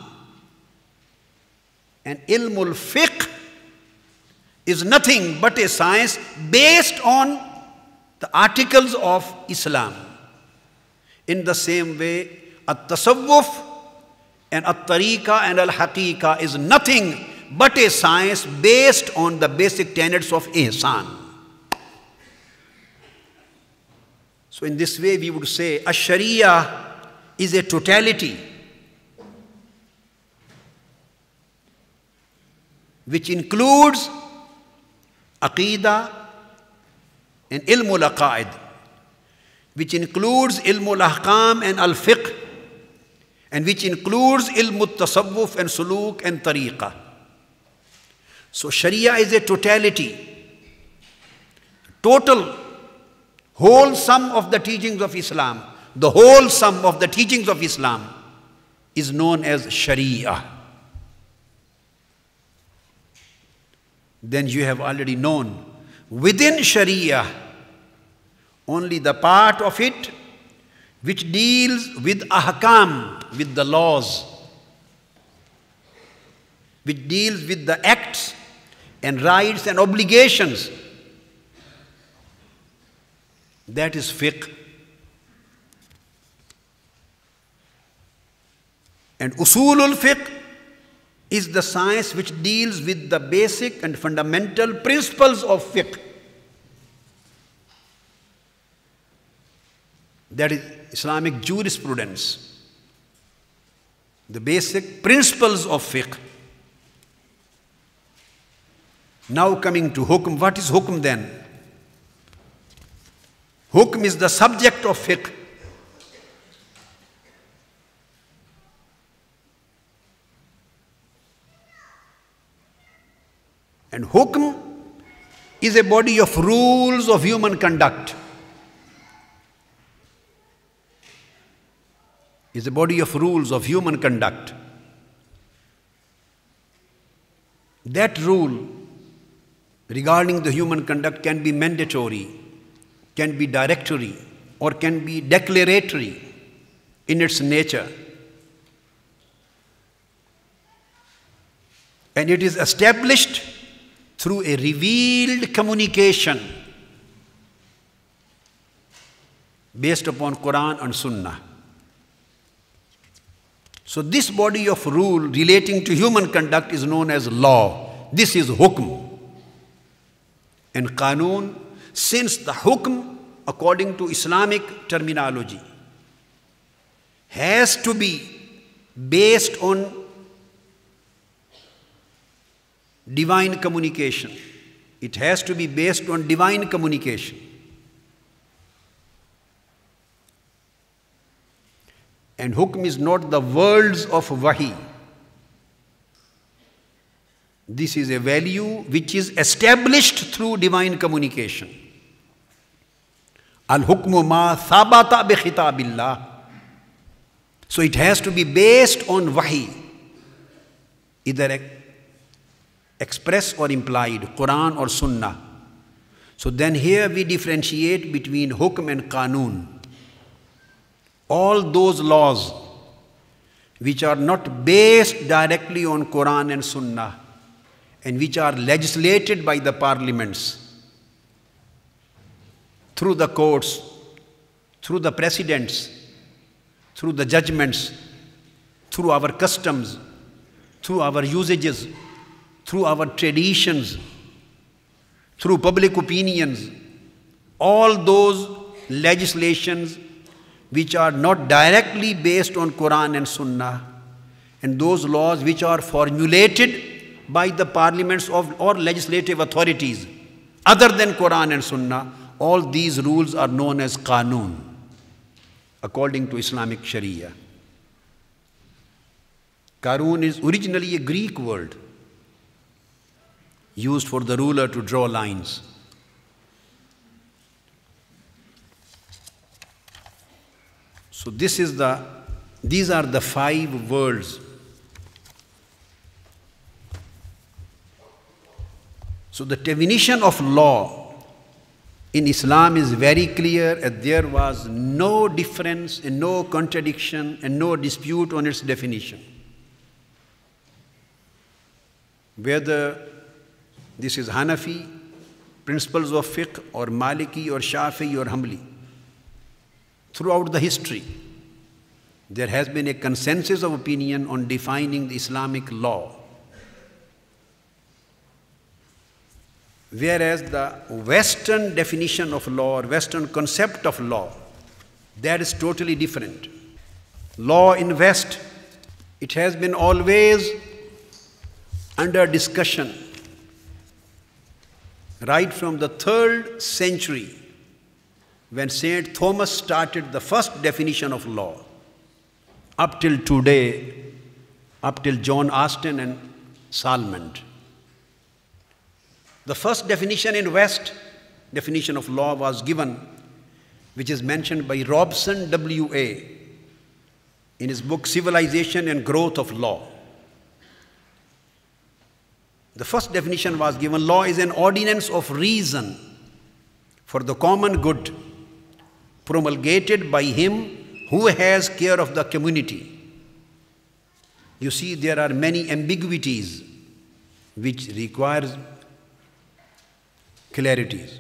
And Ilmul Fiqh is nothing but a science based on the articles of Islam. In the same way, At-Tasawwuf and At-Tariqa and Al-Haqiqa is nothing but a science based on the basic tenets of Ihsan. So in this way we would say Ash-Sharia is a totality which includes Aqidah and Ilmul Aqaid, which includes Ilmul Ahkam and Al-Fiqh, and which includes Ilmul Tasawwuf and Suluk and Tariqa. So Sharia is a totality, total, whole sum of the teachings of Islam. The whole sum of the teachings of Islam is known as Sharia. Then you have already known within Sharia only the part of it which deals with ahkam, with the laws, which deals with the acts and rights and obligations. That is fiqh. And usulul fiqh is the science which deals with the basic and fundamental principles of fiqh. That is Islamic jurisprudence, the basic principles of fiqh. Now coming to hukm, what is hukm then? Hukm is the subject of fiqh. And hukm is a body of rules of human conduct. Is a body of rules of human conduct. That rule regarding the human conduct can be mandatory, can be directory, or can be declaratory in its nature. And it is established through a revealed communication based upon Quran and Sunnah. So this body of rule relating to human conduct is known as law. This is hukm. And qanun, since the hukm, according to Islamic terminology, has to be based on divine communication. It has to be based on divine communication. And hukm is not the words of wahi. This is a value which is established through divine communication. Al-hukmu ma thabata bi khitabillah. So it has to be based on wahi, either express or implied, Quran or Sunnah. So then here we differentiate between hukm and qanun. All those laws which are not based directly on Quran and Sunnah and which are legislated by the parliaments, through the courts, through the precedents, through the judgments, through our customs, through our usages, through our traditions, through public opinions, all those legislations which are not directly based on Quran and Sunnah, and those laws which are formulated by the parliaments of or legislative authorities other than Quran and Sunnah, all these rules are known as Qanun, according to Islamic Sharia. Qanun is originally a Greek word used for the ruler to draw lines. So this is the, these are the five words. So the definition of law in Islam is very clear, and there was no difference and no contradiction and no dispute on its definition. Whether this is Hanafi, principles of fiqh, or Maliki, or Shafi'i, or Hanbali. Throughout the history, there has been a consensus of opinion on defining the Islamic law. Whereas the Western definition of law, or Western concept of law, that is totally different. Law in West, it has been always under discussion right from the third century, when Saint Thomas started the first definition of law, up till today, up till John Austin and Salmond. The first definition in West, definition of law, was given, which is mentioned by Robson W A in his book Civilization and Growth of Law. The first definition was given: law is an ordinance of reason for the common good, promulgated by him who has care of the community. You see, there are many ambiguities which requires clarities.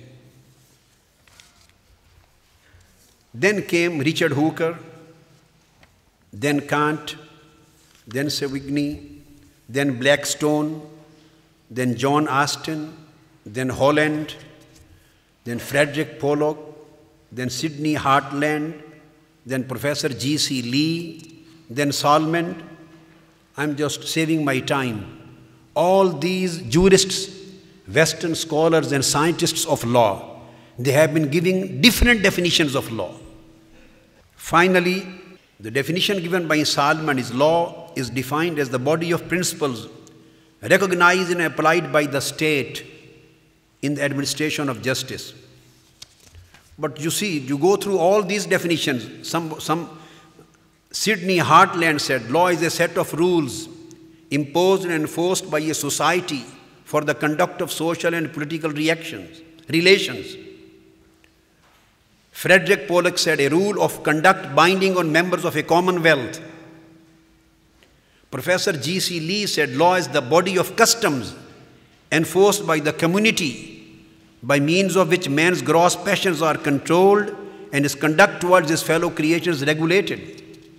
Then came Richard Hooker, then Kant, then Savigny, then Blackstone, then John Austin, then Holland, then Frederick Pollock, then Sidney Hartland, then Professor G C Lee, then Salmond. I'm just saving my time. All these jurists, Western scholars and scientists of law, they have been giving different definitions of law. Finally, the definition given by Salmond is law is defined as the body of principles recognized and applied by the state in the administration of justice. But you see, you go through all these definitions. Some, some Sidney Hartland said, law is a set of rules imposed and enforced by a society for the conduct of social and political reactions, relations. Frederick Pollock said, a rule of conduct binding on members of a commonwealth. Professor G C Lee said, law is the body of customs enforced by the community, by means of which man's gross passions are controlled and his conduct towards his fellow creatures regulated.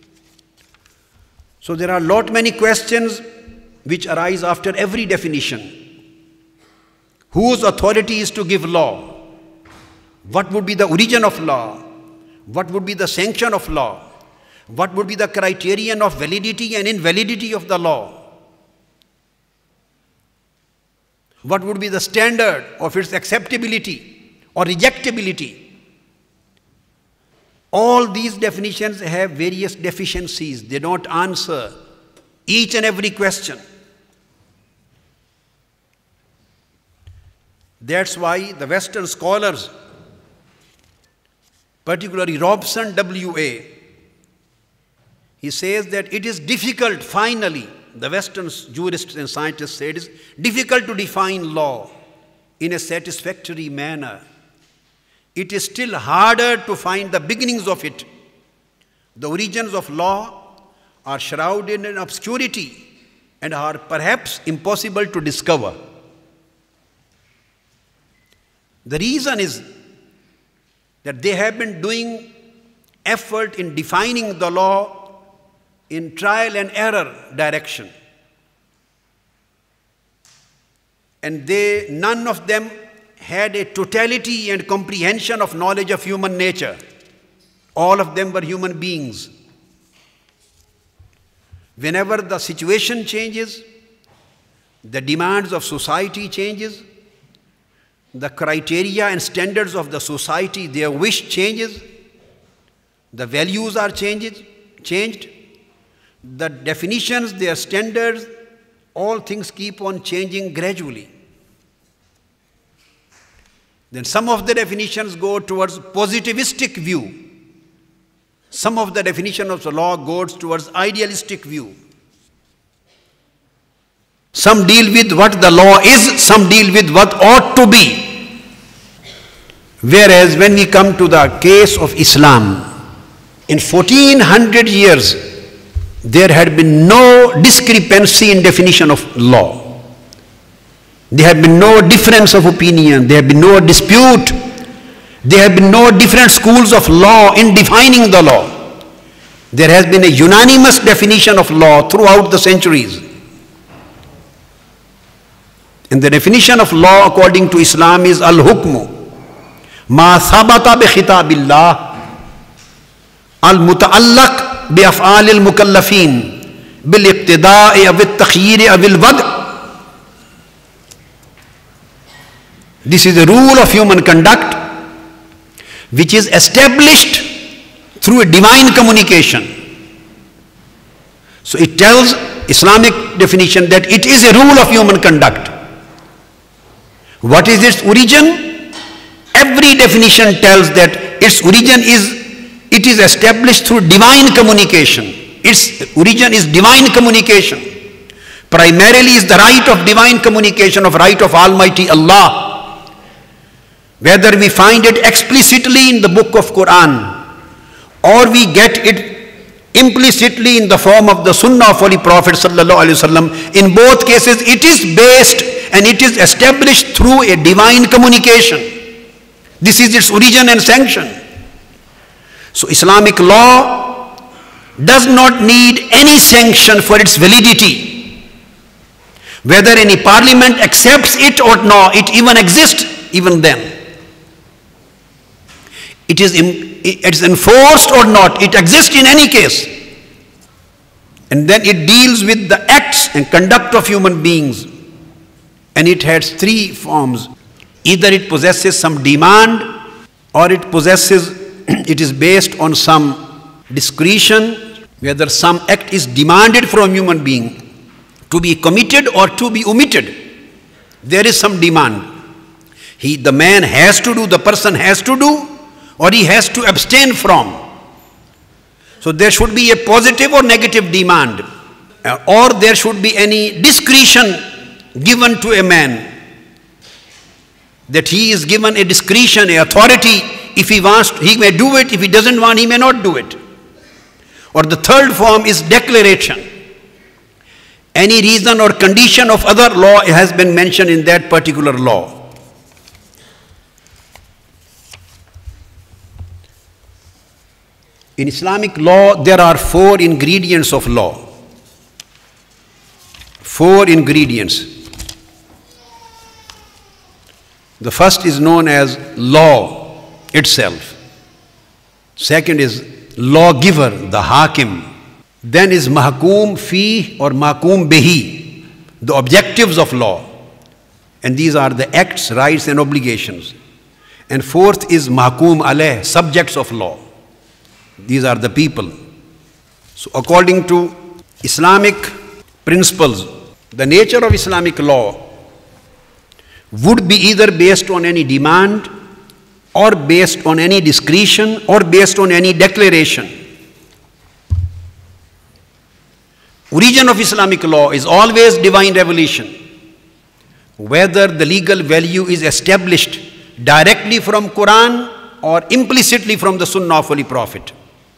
So there are lot many questions which arise after every definition. Whose authority is to give law? What would be the origin of law? What would be the sanction of law? What would be the criterion of validity and invalidity of the law? What would be the standard of its acceptability or rejectability? All these definitions have various deficiencies. They don't answer each and every question. That's why the Western scholars, particularly Robson W A, he says that it is difficult, finally, the Western jurists and scientists say it is difficult to define law in a satisfactory manner. It is still harder to find the beginnings of it. The origins of law are shrouded in obscurity and are perhaps impossible to discover. The reason is that they have been doing effort in defining the law in trial and error direction. and they, none of them had a totality and comprehension of knowledge of human nature. All of them were human beings. Whenever the situation changes, the demands of society changes, the criteria and standards of the society, their wish changes, the values are changed, changed, the definitions, their standards, all things keep on changing gradually. Then some of the definitions go towards positivistic view. Some of the definition of the law goes towards idealistic view. Some deal with what the law is, some deal with what ought to be. Whereas when we come to the case of Islam, in fourteen hundred years, there had been no discrepancy in definition of law. There had been no difference of opinion, there had been no dispute, there have been no different schools of law in defining the law. There has been a unanimous definition of law throughout the centuries. And the definition of law according to Islam is al-hukmu ma thabata bi khitabillah al-muta'allaq bi af'al al-mukallafin bil iqtida'i aw at-takhyir aw al-wad'. This is the rule of human conduct which is established through a divine communication. So it tells, Islamic definition, that it is a rule of human conduct. What is its origin? Every definition tells that its origin is, it is established through divine communication. Its origin is divine communication. Primarily is the right of divine communication, of right of Almighty Allah. Whether we find it explicitly in the book of Quran, or we get it implicitly in the form of the Sunnah of Holy Prophet Sallallahu Alaihi Wasallam, in both cases it is based and it is established through a divine communication. This is its origin and sanction. So Islamic law does not need any sanction for its validity. Whether any parliament accepts it or not, it even exists even then. It is, it is enforced or not, it exists in any case. And then it deals with the acts and conduct of human beings. And it has three forms. Either it possesses some demand, or it possesses, it is based on some discretion, whether some act is demanded from human being to be committed or to be omitted. There is some demand. He, the man has to do, the person has to do, or he has to abstain from. So there should be a positive or negative demand, uh, or there should be any discretion given to a man, that he is given a discretion, a authority. If he wants, he may do it. If he doesn't want, he may not do it. Or the third form is declaration. Any reason or condition of other law has been mentioned in that particular law. In Islamic law, there are four ingredients of law. Four ingredients. The first is known as law itself. Second is lawgiver, the hakim. Then is mahkum fi or mahkum bihi, the objectives of law. And these are the acts, rights and obligations. And fourth is mahkum alayh, subjects of law. These are the people. So according to Islamic principles, the nature of Islamic law would be either based on any demand, or based on any discretion, or based on any declaration. Origin of Islamic law is always divine revelation. Whether the legal value is established directly from Quran or implicitly from the Sunnah of Holy Prophet.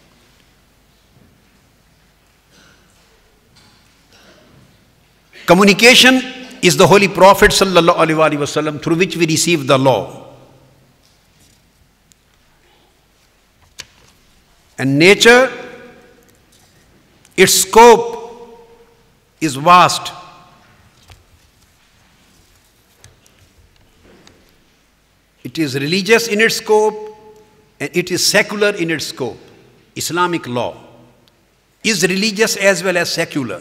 Communication is the Holy Prophet Sallallahu Alaihi Wasallam, through which we receive the law. And nature, its scope is vast. It is religious in its scope and it is secular in its scope. Islamic law is religious as well as secular.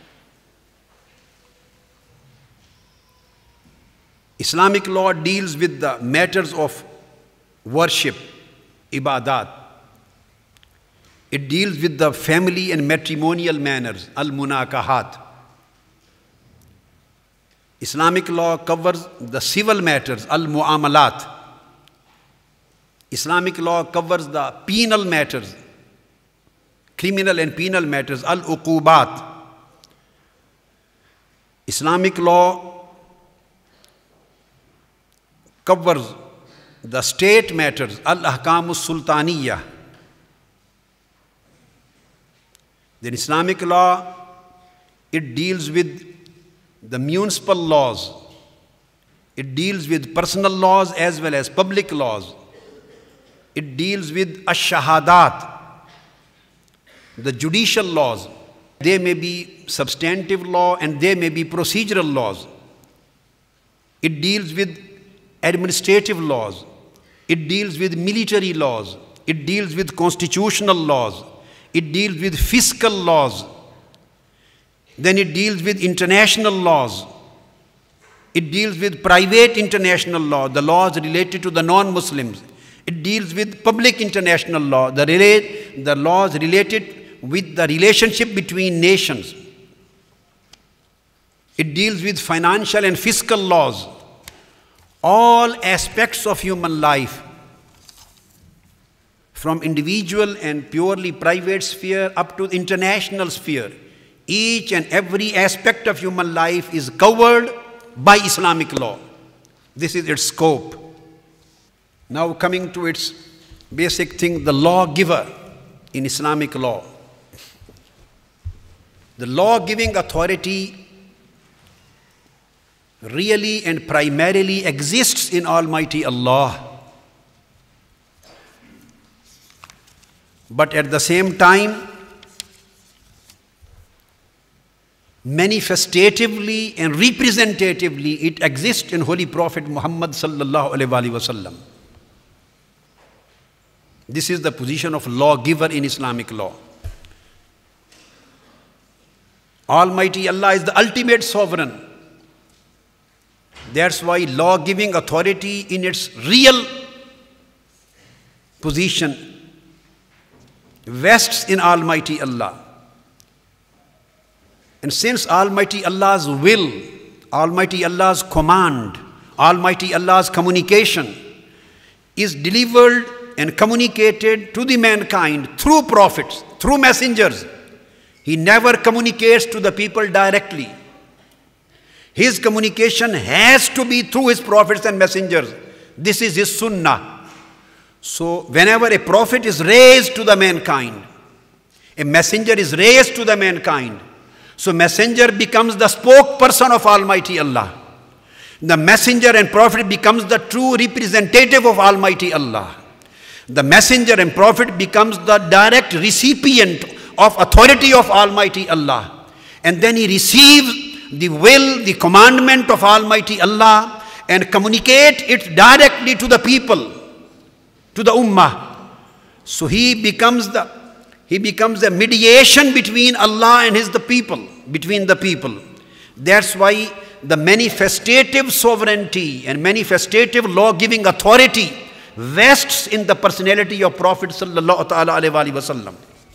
Islamic law deals with the matters of worship, ibadat. It deals with the family and matrimonial manners, al-munakahat. Islamic law covers the civil matters, al-muamalat. Islamic law covers the penal matters, criminal and penal matters, al-uqubat. Islamic law covers the state matters, al-ahkam sultaniyah. Then Islamic law, it deals with the municipal laws. It deals with personal laws as well as public laws. It deals with ash-shahadat, the judicial laws. They may be substantive law and they may be procedural laws. It deals with administrative laws. It deals with military laws. It deals with constitutional laws. It deals with fiscal laws. Then it deals with international laws. It deals with private international law, the laws related to the non-Muslims. It deals with public international law, the, relate, the laws related with the relationship between nations. It deals with financial and fiscal laws. All aspects of human life, from individual and purely private sphere up to the international sphere, each and every aspect of human life is covered by Islamic law. This is its scope. Now coming to its basic thing, the lawgiver in Islamic law. The law-giving authority really and primarily exists in Almighty Allah. But at the same time, manifestatively and representatively, it exists in Holy Prophet Muhammad sallallahu alaihi wasallam. This is the position of lawgiver in Islamic law. Almighty Allah is the ultimate sovereign. That's why law-giving authority in its real position vests in Almighty Allah. And since Almighty Allah's will, Almighty Allah's command, Almighty Allah's communication is delivered and communicated to the mankind through prophets, through messengers, he never communicates to the people directly. His communication has to be through his prophets and messengers. This is his sunnah. So whenever a prophet is raised to the mankind, a messenger is raised to the mankind, so messenger becomes the spokesperson of Almighty Allah. The messenger and prophet becomes the true representative of Almighty Allah. The messenger and prophet becomes the direct recipient of authority of Almighty Allah. And then he receives the will, the commandment of Almighty Allah and communicate it directly to the people, to the ummah. So he becomes the he becomes a mediation between Allah and his the people, between the people. That's why the manifestative sovereignty and manifestative law-giving authority vests in the personality of Prophet sallallahu alaihi wasallam.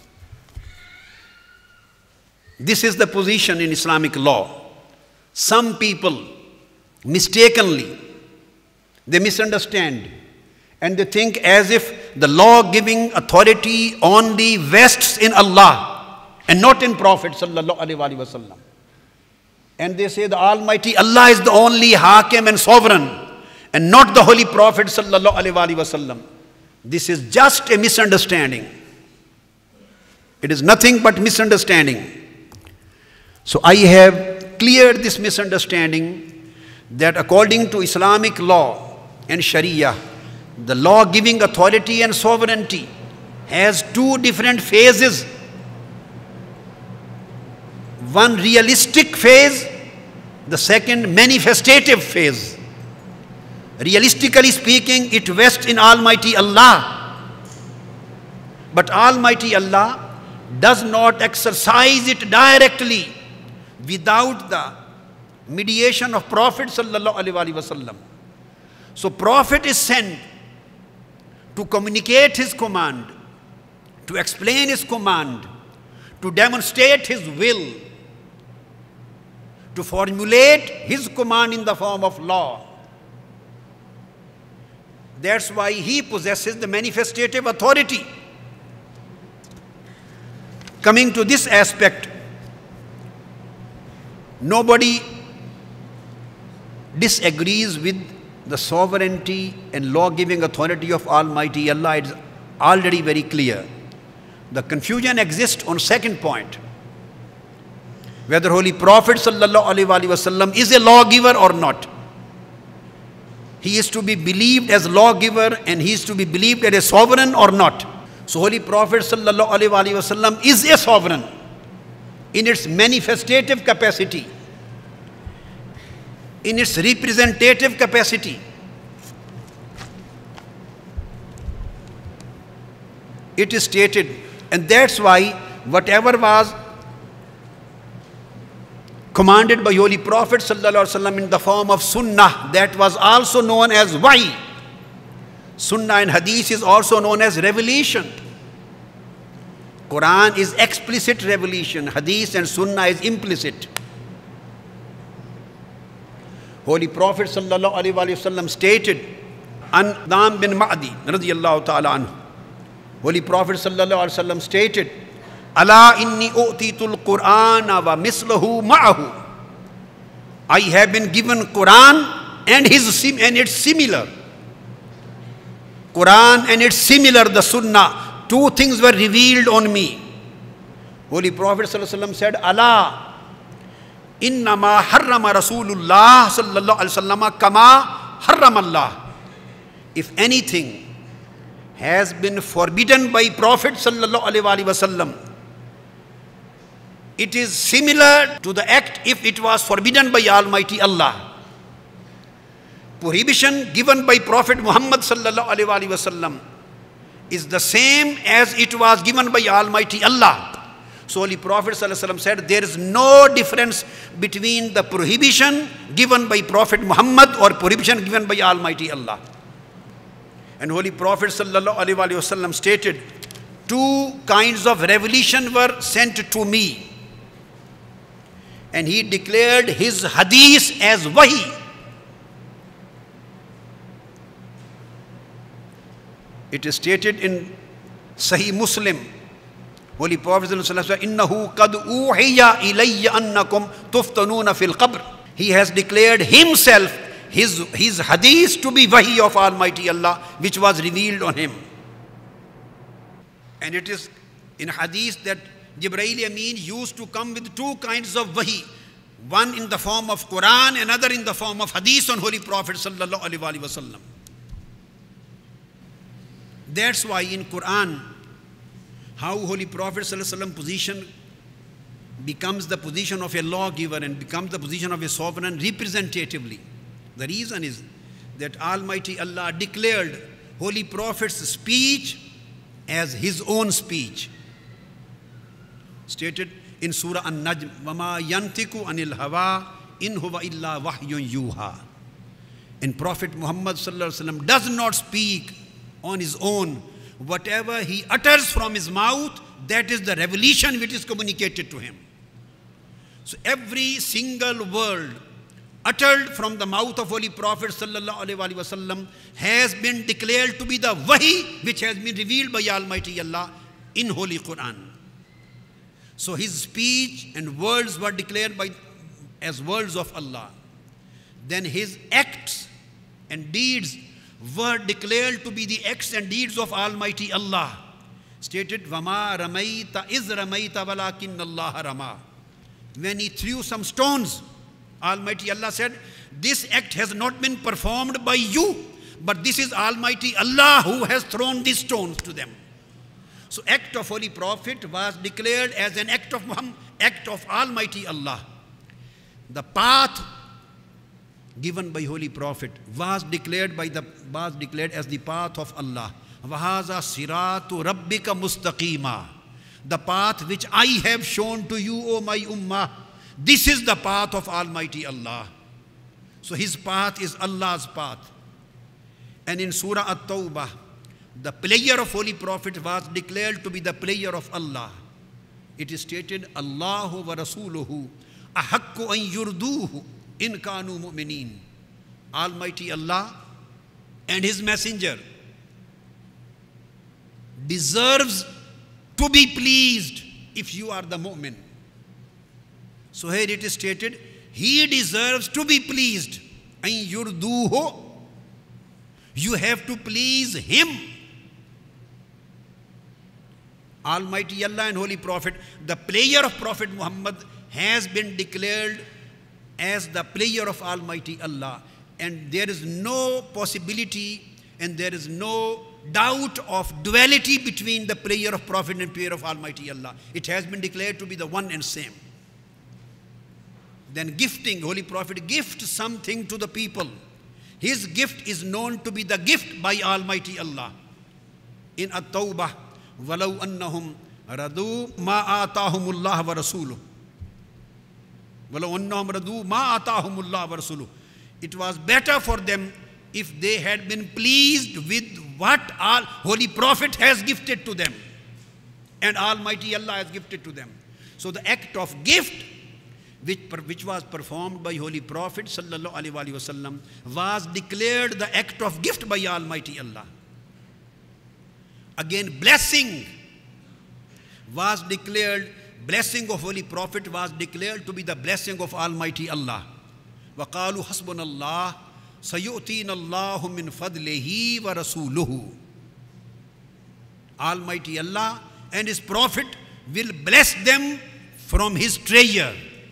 This is the position in Islamic law. Some people mistakenly, they misunderstand and they think as if the law-giving authority only vests in Allah and not in Prophet sallallahu alaihi wasallam. And they say the Almighty Allah is the only hakim and sovereign and not the Holy Prophet sallallahu alaihi wasallam. This is just a misunderstanding. It is nothing but misunderstanding. So I have cleared this misunderstanding that according to Islamic law and Sharia, the law-giving authority and sovereignty has two different phases. One realistic phase, the second manifestative phase. Realistically speaking, it rests in Almighty Allah. But Almighty Allah does not exercise it directly without the mediation of Prophet sallallahu alaihi wasallam. So Prophet is sent to communicate his command, to explain his command, to demonstrate his will, to formulate his command in the form of law. That's why he possesses the manifestative authority. Coming to this aspect, nobody disagrees with the sovereignty and law-giving authority of Almighty Allah. It's already very clear. The confusion exists on second point, whether Holy Prophet sallallahu alaihi wasallam is a lawgiver or not. He is to be believed as lawgiver and he is to be believed as a sovereign or not. So Holy Prophet sallallahu alaihi wasallam is a sovereign in its manifestative capacity, in its representative capacity. It is stated, and that's why whatever was commanded by Holy Prophet sallallahu alaihi wasallam in the form of sunnah, that was also known as wahy. Sunnah and hadith is also known as revelation. Quran is explicit revelation, hadith and sunnah is implicit. Holy Prophet sallallahu alaihi wasallam stated, an Dam bin Ma'di radiyallahu ta'ala anhu, Holy Prophet sallallahu alaihi wasallam stated, Ala inni u'titul Qur'ana wa mislahu ma'ahu. I have been given Quran and his and its similar. Quran and its similar, the Sunnah. Two things were revealed on me. Holy Prophet sallallahu alaihi wasallam said, Allah, innama harrama Rasulullah sallallahu alaihi wasallam kama harram Allah. If anything has been forbidden by Prophet sallallahu alaihi wasallam, it is similar to the act if it was forbidden by Almighty Allah. Prohibition given by Prophet Muhammad sallallahu alaihi wasallam is the same as it was given by Almighty Allah. So Holy Prophet sallallahu alaihi wasallam said, there is no difference between the prohibition given by Prophet Muhammad or prohibition given by Almighty Allah. And Holy Prophet sallallahu alaihi wasallam stated, two kinds of revelation were sent to me. And he declared his hadith as wahi. It is stated in Sahih Muslim, Holy Prophet said, Innahu qad uhiya ilayya annakum tuftanuna fil qabr. He has declared himself, his, his hadith to be wahi of Almighty Allah, which was revealed on him. And it is in hadith that Jibreel Amin used to come with two kinds of wahi, one in the form of Quran, another in the form of hadith on Holy Prophet sallallahu alaihi wasallam. That's why in Quran, how Holy Prophet sallallahu alaihi wasallam position becomes the position of a lawgiver and becomes the position of a sovereign representatively. The reason is that Almighty Allah declared Holy Prophet's speech as his own speech. Stated in Surah An-Najm, وَمَا يَنْتِكُ عَنِ الْهَوَىٰ إِنْ هُوَ إِلَّا وَحْيٌ يُوحَىٰ. And Prophet Muhammad sallallahu alaihi wasallam does not speak on his own. Whatever he utters from his mouth, that is the revelation which is communicated to him. So every single word uttered from the mouth of Holy Prophet sallallahu alaihi wasallam has been declared to be the wahi which has been revealed by Almighty Allah in Holy Quran. So his speech and words were declared by, as words of Allah. Then his acts and deeds were declared to be the acts and deeds of Almighty Allah. Stated, وَمَا رَمَيْتَ إِذْ رَمَيْتَ وَلَكِنَّ اللَّهَ رَمَى. When he threw some stones, Almighty Allah said, this act has not been performed by you, but this is Almighty Allah who has thrown these stones to them. So act of Holy Prophet was declared as an act of Muhammad, act of Almighty Allah. The path given by Holy Prophet was declared by the was declared as the path of Allah. Wahaza siratu rabbika mustaqima. The path which I have shown to you, O my ummah. This is the path of Almighty Allah. So his path is Allah's path. And in Surah At-Tawbah, the prayer of Holy Prophet was declared to be the prayer of Allah. It is stated, Allahu wa rasuluhu ahakku an yurduhu in kanu mu'mineen. Almighty Allah and his messenger deserves to be pleased if you are the mu'min. So here it is stated, he deserves to be pleased. An yurduhu. You have to please him. Almighty Allah and Holy Prophet, the prayer of Prophet Muhammad has been declared as the prayer of Almighty Allah. And there is no possibility and there is no doubt of duality between the prayer of Prophet and prayer of Almighty Allah. It has been declared to be the one and same. Then gifting, Holy Prophet gifts something to the people. His gift is known to be the gift by Almighty Allah. In At-Tawbah, وَلَوْ أَنَّهُمْ رَضُوا مَا آتَاهُمُ اللَّهُ وَرَسُولُهُ وَلَوْ أَنَّهُمْ رَضُوا مَا آتَاهُمُ اللَّهُ وَرَسُولُهُ. It was better for them if they had been pleased with what our Holy Prophet has gifted to them and Almighty Allah has gifted to them. So the act of gift which, which was performed by Holy Prophet sallallahu alaihi wasallam was declared the act of gift by Almighty Allah. Again, blessing was declared, blessing of Holy Prophet was declared to be the blessing of Almighty Allah. وَقَالُوا حَسْبُنَ اللَّهُ سَيُؤْتِينَ اللَّهُ مِنْ فَضْلِهِ وَرَسُولُهُ. Almighty Allah and His Prophet will bless them from His treasure.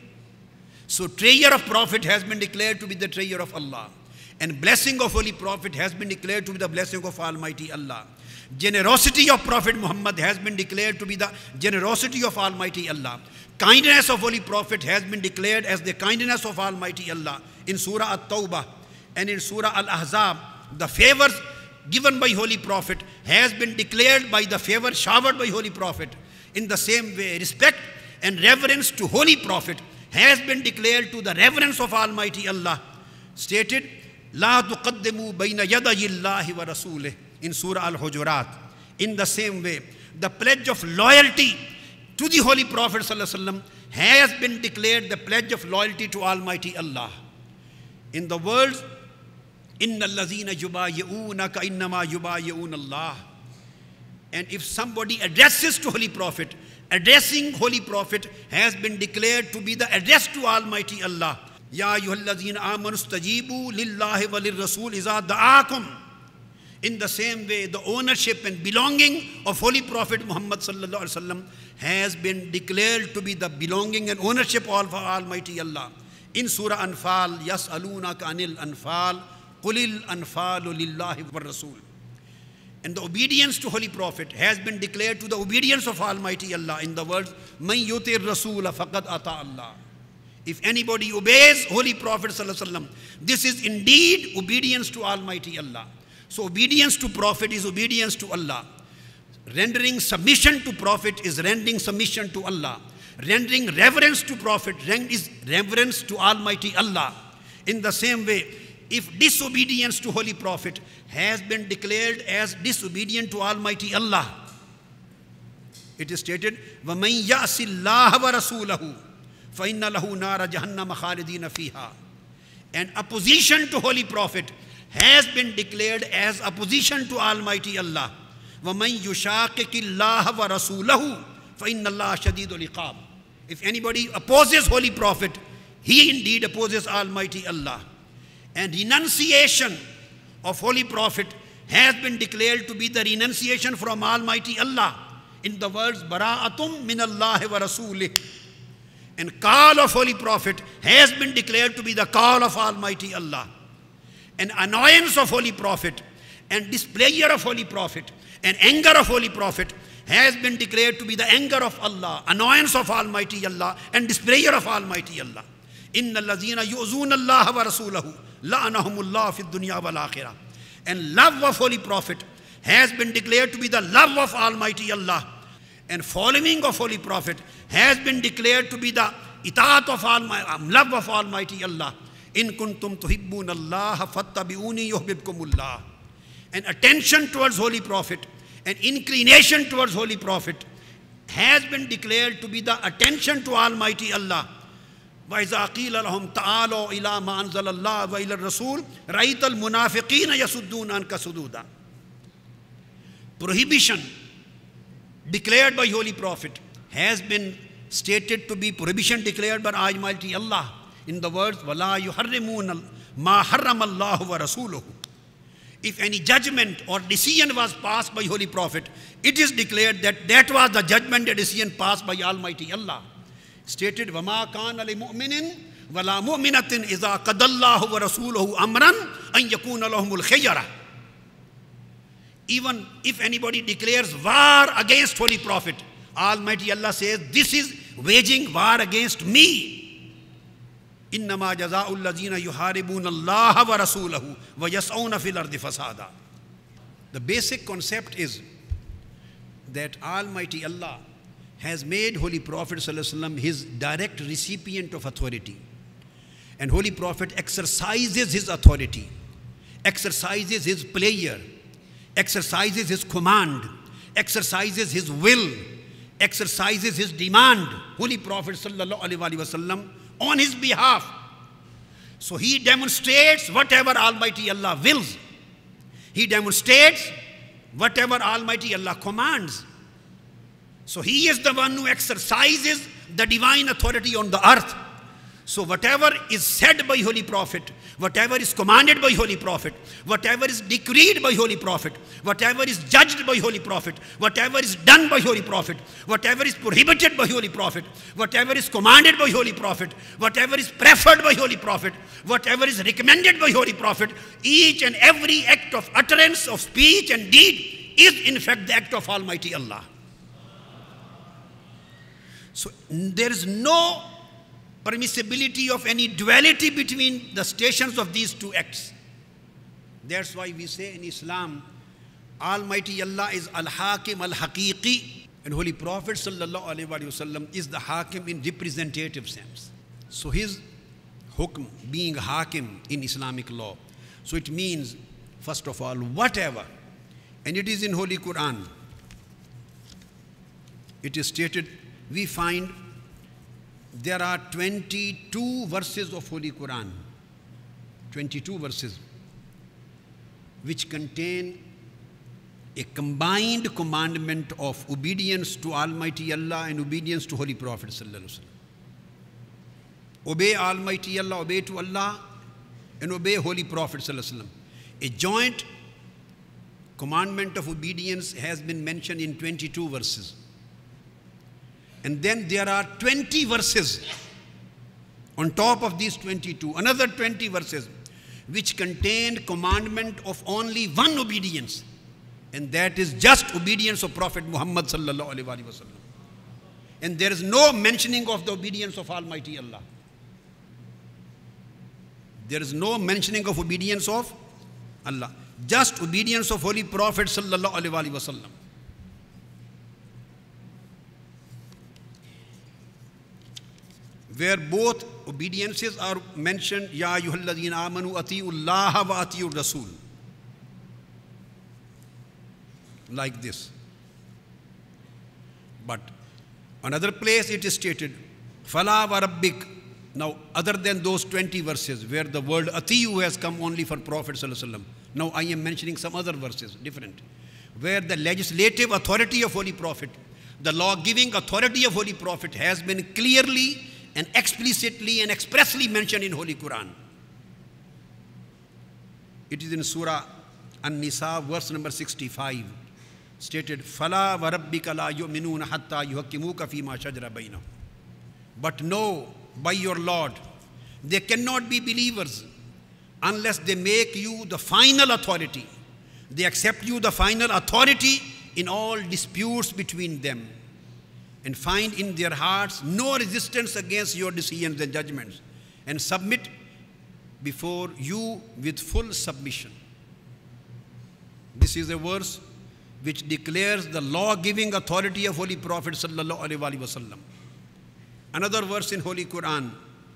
So treasure of Prophet has been declared to be the treasure of Allah. And blessing of Holy Prophet has been declared to be the blessing of Almighty Allah. Generosity of Prophet Muhammad has been declared to be the generosity of Almighty Allah. Kindness of Holy Prophet has been declared as the kindness of Almighty Allah. In Surah At-Tawbah and in Surah Al-Ahzab, the favors given by Holy Prophet has been declared by the favor showered by Holy Prophet. In the same way, respect and reverence to Holy Prophet has been declared to the reverence of Almighty Allah. Stated, La tuqaddimu bayna yadayi Allahi wa rasulih, in Surah Al-Hujurat. In the same way, the pledge of loyalty to the Holy Prophet ﷺ has been declared the pledge of loyalty to Almighty Allah. In the words, Inna allazina yubayi'unaka innama yubayi'un Allah. And if somebody addresses to Holy Prophet, addressing Holy Prophet has been declared to be the address to Almighty Allah. Ya ayyuhallazina amanu stajibu lillahi wa lirrasul iza da'akum. In the same way, the ownership and belonging of Holy Prophet Muhammad sallallahu alaihi wasallam has been declared to be the belonging and ownership of Almighty Allah. In Surah Anfal, Yas'alunaka anil anfal, qulil anfalu lillahi wa rasul. And the obedience to Holy Prophet has been declared to the obedience of Almighty Allah. In the words, Man yutir rasula faqad ata Allah. If anybody obeys Holy Prophet sallallahu alaihi wasallam, this is indeed obedience to Almighty Allah. So obedience to Prophet is obedience to Allah. Rendering submission to Prophet is rendering submission to Allah. Rendering reverence to Prophet is reverence to Almighty Allah. In the same way, if disobedience to Holy Prophet has been declared as disobedient to Almighty Allah, it is stated, وَمَنْ يَعْصِ اللَّهَ وَرَسُولَهُ فَإِنَّ لَهُ نَارَ جَهَنَّمَ خَالِدِينَ فِيهَا. And opposition to Holy Prophet has been declared as opposition to Almighty Allah. وَمَنْ يُشَاقِقِ اللَّهَ وَرَسُولَهُ فَإِنَّ اللَّهَ شَدِيدُ الْعِقَابِ. If anybody opposes Holy Prophet, he indeed opposes Almighty Allah. And renunciation of Holy Prophet has been declared to be the renunciation from Almighty Allah. In the words, Bara'atum min Allahi wa rasulih. And call of Holy Prophet has been declared to be the call of Almighty Allah. And annoyance of Holy Prophet and displeasure of Holy Prophet and anger of Holy Prophet has been declared to be the anger of Allah, annoyance of Almighty Allah and displeasure of Almighty Allah. Inna allazina yu'zuna Allah wa rasulahu la'anahumullah fid dunya wal akhirah. And love of Holy Prophet has been declared to be the love of Almighty Allah. And following of Holy Prophet has been declared to be the itaat of Almighty, love of Almighty Allah. In kuntum tuhibbun Allah fattabi'uni yuhibbukumullah. And attention towards Holy Prophet and inclination towards Holy Prophet has been declared to be the attention to Almighty Allah. وَإِذَا قِيلَ لَهُمْ تَعَالَوْا إِلَى مَا أَنزَلَ اللَّهُ وَإِلَى الرَّسُولِ رَأَيْتَ الْمُنَافِقِينَ يَصُدُّونَ عَنْكَ صُدُودًا. Prohibition declared by Holy Prophet has been stated to be prohibition declared by Almighty Allah in the words وَلَا يُحَرِّمُونَ مَا حَرَّمَ اللَّهُ وَرَسُولُهُ. If any judgment or decision was passed by Holy Prophet, it is declared that that was the judgment and decision passed by Almighty Allah. Stated, وَمَا كَانَ لِمُؤْمِنٍ وَلَا مُؤْمِنَةٍ إِذَا قَضَى اللَّهُ وَرَسُولُهُ أَمْرًا أَنْ يَكُونَ لَهُمُ الْخِيَرَةُ. Even if anybody declares war against Holy Prophet, Almighty Allah says, this is waging war against me. إِنَّمَا جَزَاءُ الَّذِينَ يُحَارِبُونَ اللَّهَ وَرَسُولَهُ وَيَسْعَوْنَ فِي الْأَرْضِ فَسَادًا. The basic concept is that Almighty Allah has made Holy Prophet ﷺ his direct recipient of authority. And Holy Prophet exercises his authority, exercises his prayer, exercises his command, exercises his will, exercises his demand, Holy Prophet ﷺ, on his behalf. So he demonstrates whatever Almighty Allah wills. He demonstrates whatever Almighty Allah commands. So he is the one who exercises the divine authority on the earth. So whatever is said by Holy Prophet, whatever is commanded by Holy Prophet, whatever is decreed by Holy Prophet, whatever is judged by Holy Prophet, whatever is done by Holy Prophet, whatever is prohibited by Holy Prophet, whatever is commanded by Holy Prophet, whatever is preferred by Holy Prophet, whatever is recommended by Holy Prophet, each and every act of utterance, of speech and deed is in fact the act of Almighty Allah. So there is no permissibility of any duality between the stations of these two acts. That's why we say in Islam, Almighty Allah is Al-Hakim Al-Haqiqi, and Holy Prophet Sallallahu Alaihi Wasallam is the Hakim in representative sense. So his hukm being Hakim in Islamic law. So it means, first of all, whatever, and it is in Holy Quran, it is stated, we find there are twenty-two verses of Holy Quran, twenty-two verses, which contain a combined commandment of obedience to Almighty Allah and obedience to Holy Prophet Sallallahu Alaihi Wasallam. Obey Almighty Allah, obey to Allah, and obey Holy Prophet Sallallahu Alaihi Wasallam. A joint commandment of obedience has been mentioned in twenty-two verses. And then there are twenty verses on top of these twenty-two, another twenty verses, which contain commandment of only one obedience, and that is just obedience of Prophet Muhammad Sallallahu Alaihi Wasallam. And there is no mentioning of the obedience of Almighty Allah. There is no mentioning of obedience of Allah, just obedience of Holy Prophet Sallallahu Alaihi Wasallam. Where both obediences are mentioned, Ya ayyuhalladhina amanu ati'u Allah wa ati'u Rasul. Like this. But another place it is stated, Fala wa rabbik. Now, other than those twenty verses where the word ati'u has come only for Prophet Sallallahu Alaihi Wasallam, now I am mentioning some other verses, different, where the legislative authority of Holy Prophet, the law-giving authority of Holy Prophet has been clearly and explicitly and expressly mentioned in Holy Quran. It is in Surah An-Nisa, verse number sixty-five, stated, فَلَا وَرَبِّكَ لَا يُؤْمِنُونَ حَتَّى يُحَكِّمُوكَ فِي مَا شَجَرَ بَيْنَهُمْ. But know, by your Lord, they cannot be believers unless they make you the final authority. They accept you the final authority in all disputes between them, and find in their hearts no resistance against your decisions and judgments, and submit before you with full submission. This is a verse which declares the law-giving authority of Holy Prophet sallallahu alaihi wasallam. Another verse in Holy Quran,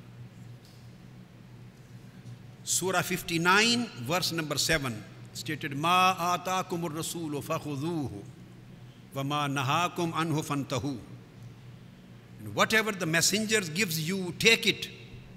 Surah fifty-nine, verse number seven, stated, "Ma ataakumur rasulu fakhudhuhu, wa ma nahakum anhu fantahu." Whatever the messenger gives you, take it.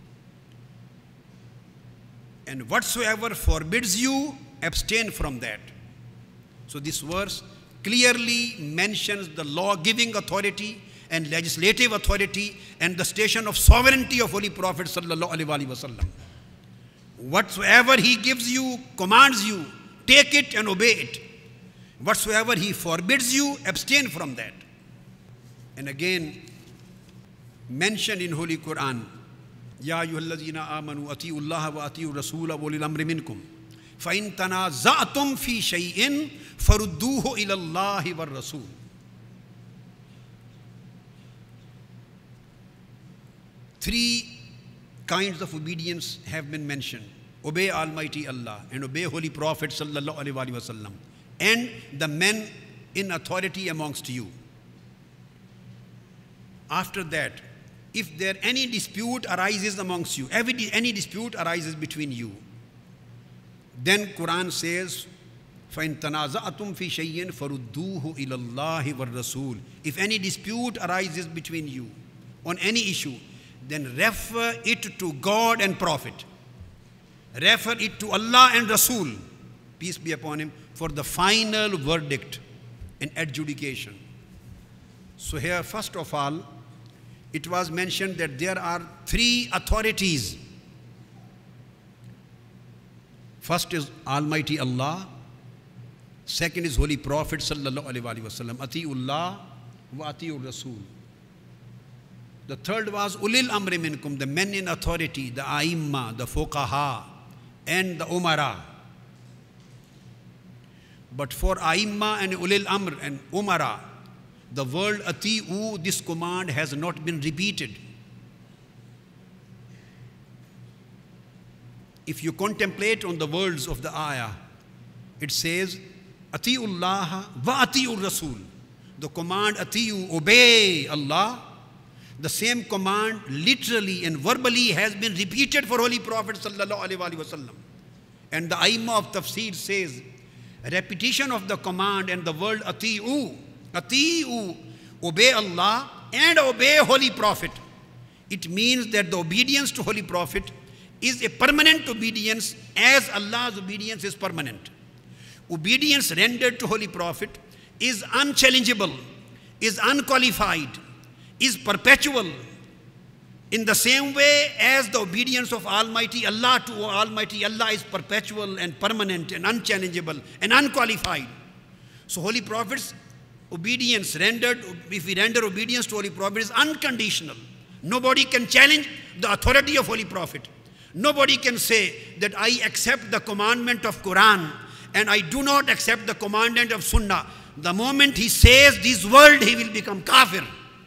And whatsoever forbids you, abstain from that. So this verse clearly mentions the law-giving authority and legislative authority and the station of sovereignty of Holy Prophet sallallahu alaihi wasallam. Whatsoever he gives you, commands you, take it and obey it. Whatsoever he forbids you, abstain from that. And again, mentioned in Holy Quran, Ya ayyuhallazina amanu ati'u Allah wa ati'u rasula wa ulil amri minkum. Fa in tanaza'tum fi shay'in farudduhu ila Allah wa rasul. Three kinds of obedience have been mentioned. Obey Almighty Allah and obey Holy Prophet sallallahu alaihi wasallam and the men in authority amongst you. After that, if there any dispute arises amongst you, any dispute arises between you, then Quran says, فَإِن تَنَازَعْتُمْ فِي شَيْءٍ فَرُدُّوهُ إِلَى اللَّهِ وَالرَّسُولِ. If any dispute arises between you on any issue, then refer it to God and Prophet. Refer it to Allah and Rasul, peace be upon him, for the final verdict and adjudication. So here, first of all, it was mentioned that there are three authorities. First is Almighty Allah. Second is Holy Prophet sallallahu alaihi wasallam. Ati'ullah wa ati'ur Rasul. The third was Ulil Amri Minkum, the men in authority, the Aimma, the Fuqaha, and the Umara. But for Aimma and Ulil Amr and Umara, the word Ati'u, this command has not been repeated. If you contemplate on the words of the ayah, it says, Ati'ullah wa Ati'ur Rasul. The command Ati'u, obey Allah. The same command literally and verbally has been repeated for Holy Prophet sallallahu alaihi wasallam. And the Aimma of Tafsir says, repetition of the command and the word Ati'u, Ati'u, obey Allah and obey Holy Prophet. It means that the obedience to Holy Prophet is a permanent obedience as Allah's obedience is permanent. Obedience rendered to Holy Prophet is unchallengeable, is unqualified, is perpetual, in the same way as the obedience of Almighty Allah to Almighty Allah is perpetual and permanent and unchallengeable and unqualified. So Holy Prophet's obedience rendered, if we render obedience to Holy Prophet, is unconditional. Nobody can challenge the authority of Holy Prophet. Nobody can say that I accept the commandment of Quran and I do not accept the commandment of Sunnah. The moment he says this word, he will become kafir.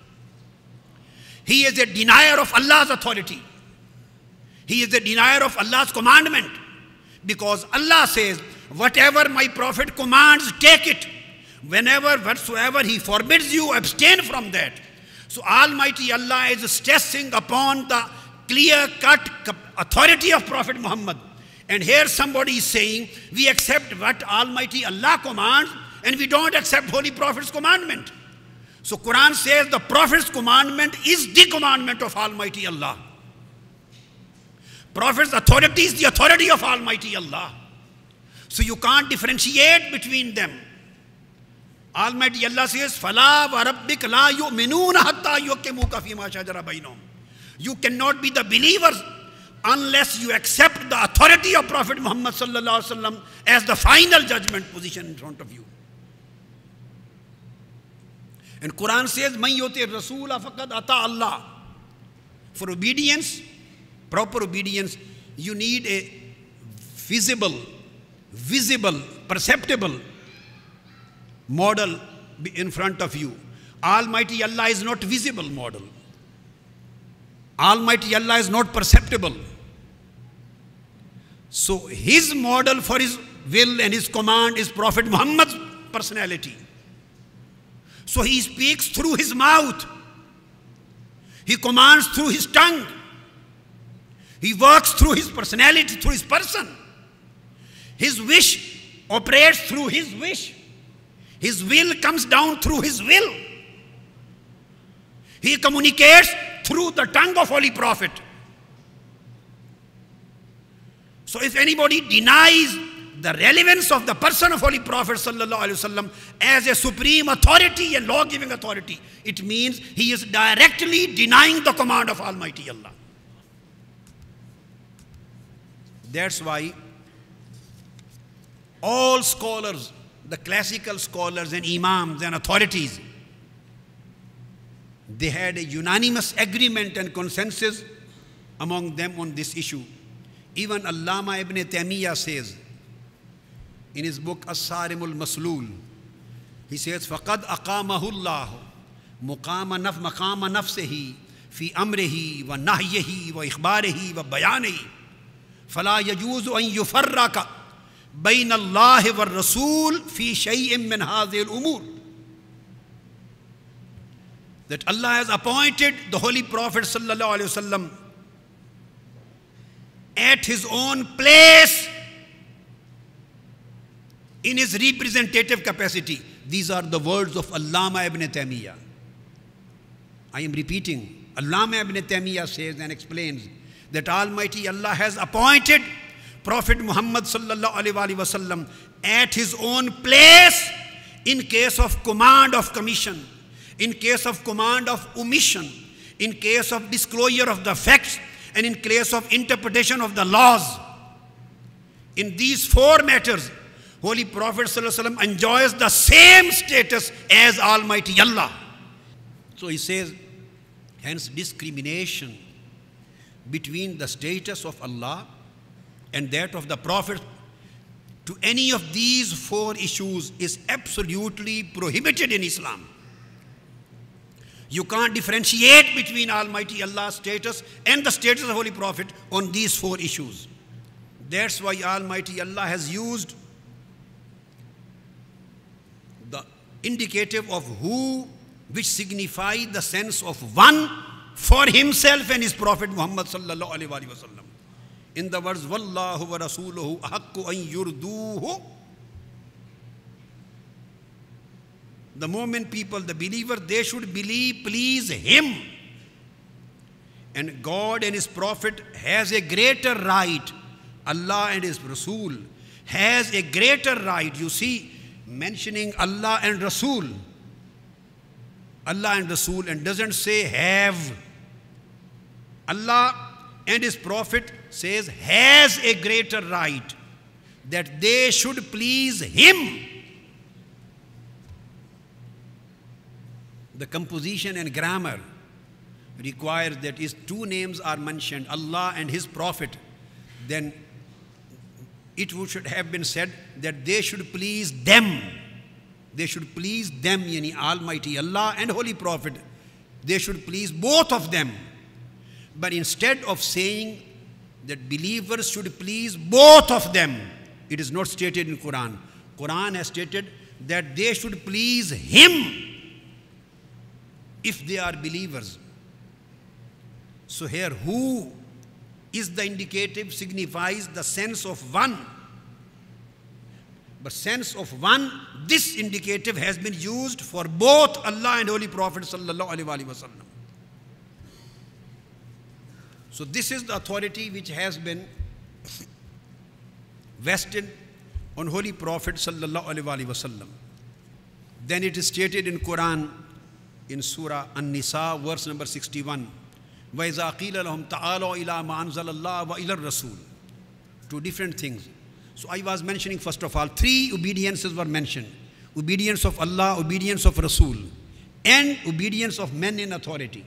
He is a denier of Allah's authority. He is a denier of Allah's commandment. Because Allah says, whatever my Prophet commands, take it. Whenever, whatsoever he forbids you, abstain from that. So Almighty Allah is stressing upon the clear-cut authority of Prophet Muhammad. And here somebody is saying, we accept what Almighty Allah commands and we don't accept Holy Prophet's commandment. So Quran says the Prophet's commandment is the commandment of Almighty Allah. Prophet's authority is the authority of Almighty Allah. So you can't differentiate between them. Almighty Allah says, فَلَا وَرَبِّكَ لَا يُؤْمِنُونَ حَتَّى يُحْكِمُوكَ فِي مَا شَجَرَ بَيْنَهُمْ. You cannot be the believers unless you accept the authority of Prophet Muhammad sallallahu alaihi wasallam as the final judgment position in front of you. And Quran says, مَنْ يُطِعِ الرَّسُولَ فَقَدْ أَطَاعَ اللَّهَ. For obedience, proper obedience, you need a visible, visible, perceptible model in front of you. Almighty Allah is not visible model. Almighty Allah is not perceptible. So his model for his will and his command is Prophet Muhammad's personality. So he speaks through his mouth. He commands through his tongue. He works through his personality, through his person. His wish operates through his wish. His will comes down through his will. He communicates through the tongue of Holy Prophet. So if anybody denies the relevance of the person of Holy Prophet sallallahu alaihi wasallam as a supreme authority and law-giving authority, it means he is directly denying the command of Almighty Allah. That's why all scholars, the classical scholars and imams and authorities, they had a unanimous agreement and consensus among them on this issue. Even Allama ibn Taymiyyah says in his book As-Sarimul Maslul, he says, فَقَدْ أَقَامَهُ اللَّهُ مُقَامَ نَفْ مَقَامَ نَفْسِهِ فِي أَمْرِهِ وَنَهْيِهِ وَإِخْبَارِهِ وَبَيَانِهِ فَلَا يَجُوزُ أَن يُفَرَّقَ بَيْنَ اللَّهِ وَالرَّسُولِ فِي شَيْءٍ مِّنْ هَذِهِ الْأُمُورِ. That Allah has appointed the Holy Prophet sallallahu alaihi wasallam at his own place in his representative capacity. These are the words of Allama ibn Taymiyyah. I am repeating. Allama ibn Taymiyyah says and explains that Almighty Allah has appointed Prophet Muhammad sallallahu alaihi wasallam at his own place in case of command of commission, in case of command of omission, in case of disclosure of the facts, and in case of interpretation of the laws. In these four matters, Holy Prophet ﷺ enjoys the same status as Almighty Allah. So he says, hence discrimination between the status of Allah and that of the Prophet to any of these four issues is absolutely prohibited in Islam. You can't differentiate between Almighty Allah's status and the status of Holy Prophet on these four issues. That's why Almighty Allah has used the indicative of who, which signify the sense of one for himself and his Prophet Muhammad sallallahu alaihi wasallam. In the words, Wallahu wa rasuluhu ahaqqu an yurduhu. The moment people, the believer, they should believe, please him. And God and his Prophet has a greater right. Allah and his Rasul has a greater right. You see, mentioning Allah and Rasul. Allah and Rasul, and doesn't say have. Allah and his Prophet says has a greater right that they should please him. The composition and grammar requires that if two names are mentioned, Allah and his Prophet, then it should have been said that they should please them. They should please them, yani Almighty Allah and Holy Prophet. They should please both of them. But instead of saying that believers should please both of them, it is not stated in Quran. Quran has stated that they should please him if they are believers. So here, who is the indicative signifies the sense of one. But sense of one, this indicative has been used for both Allah and Holy Prophet sallallahu alaihi wasallam. So this is the authority which has been vested on Holy Prophet sallallahu alaihi wasallam. Then it is stated in Quran, in Surah An-Nisa, verse number sixty-one, وَإِذَا قِيلَ لَهُمْ تَعَالَوْا إِلَىٰ مَا أَنزَلَ اللَّهُ وَإِلَى الرَّسُولِ. Two different things. So I was mentioning, first of all, three obediences were mentioned. Obedience of Allah, obedience of Rasul, and obedience of men in authority.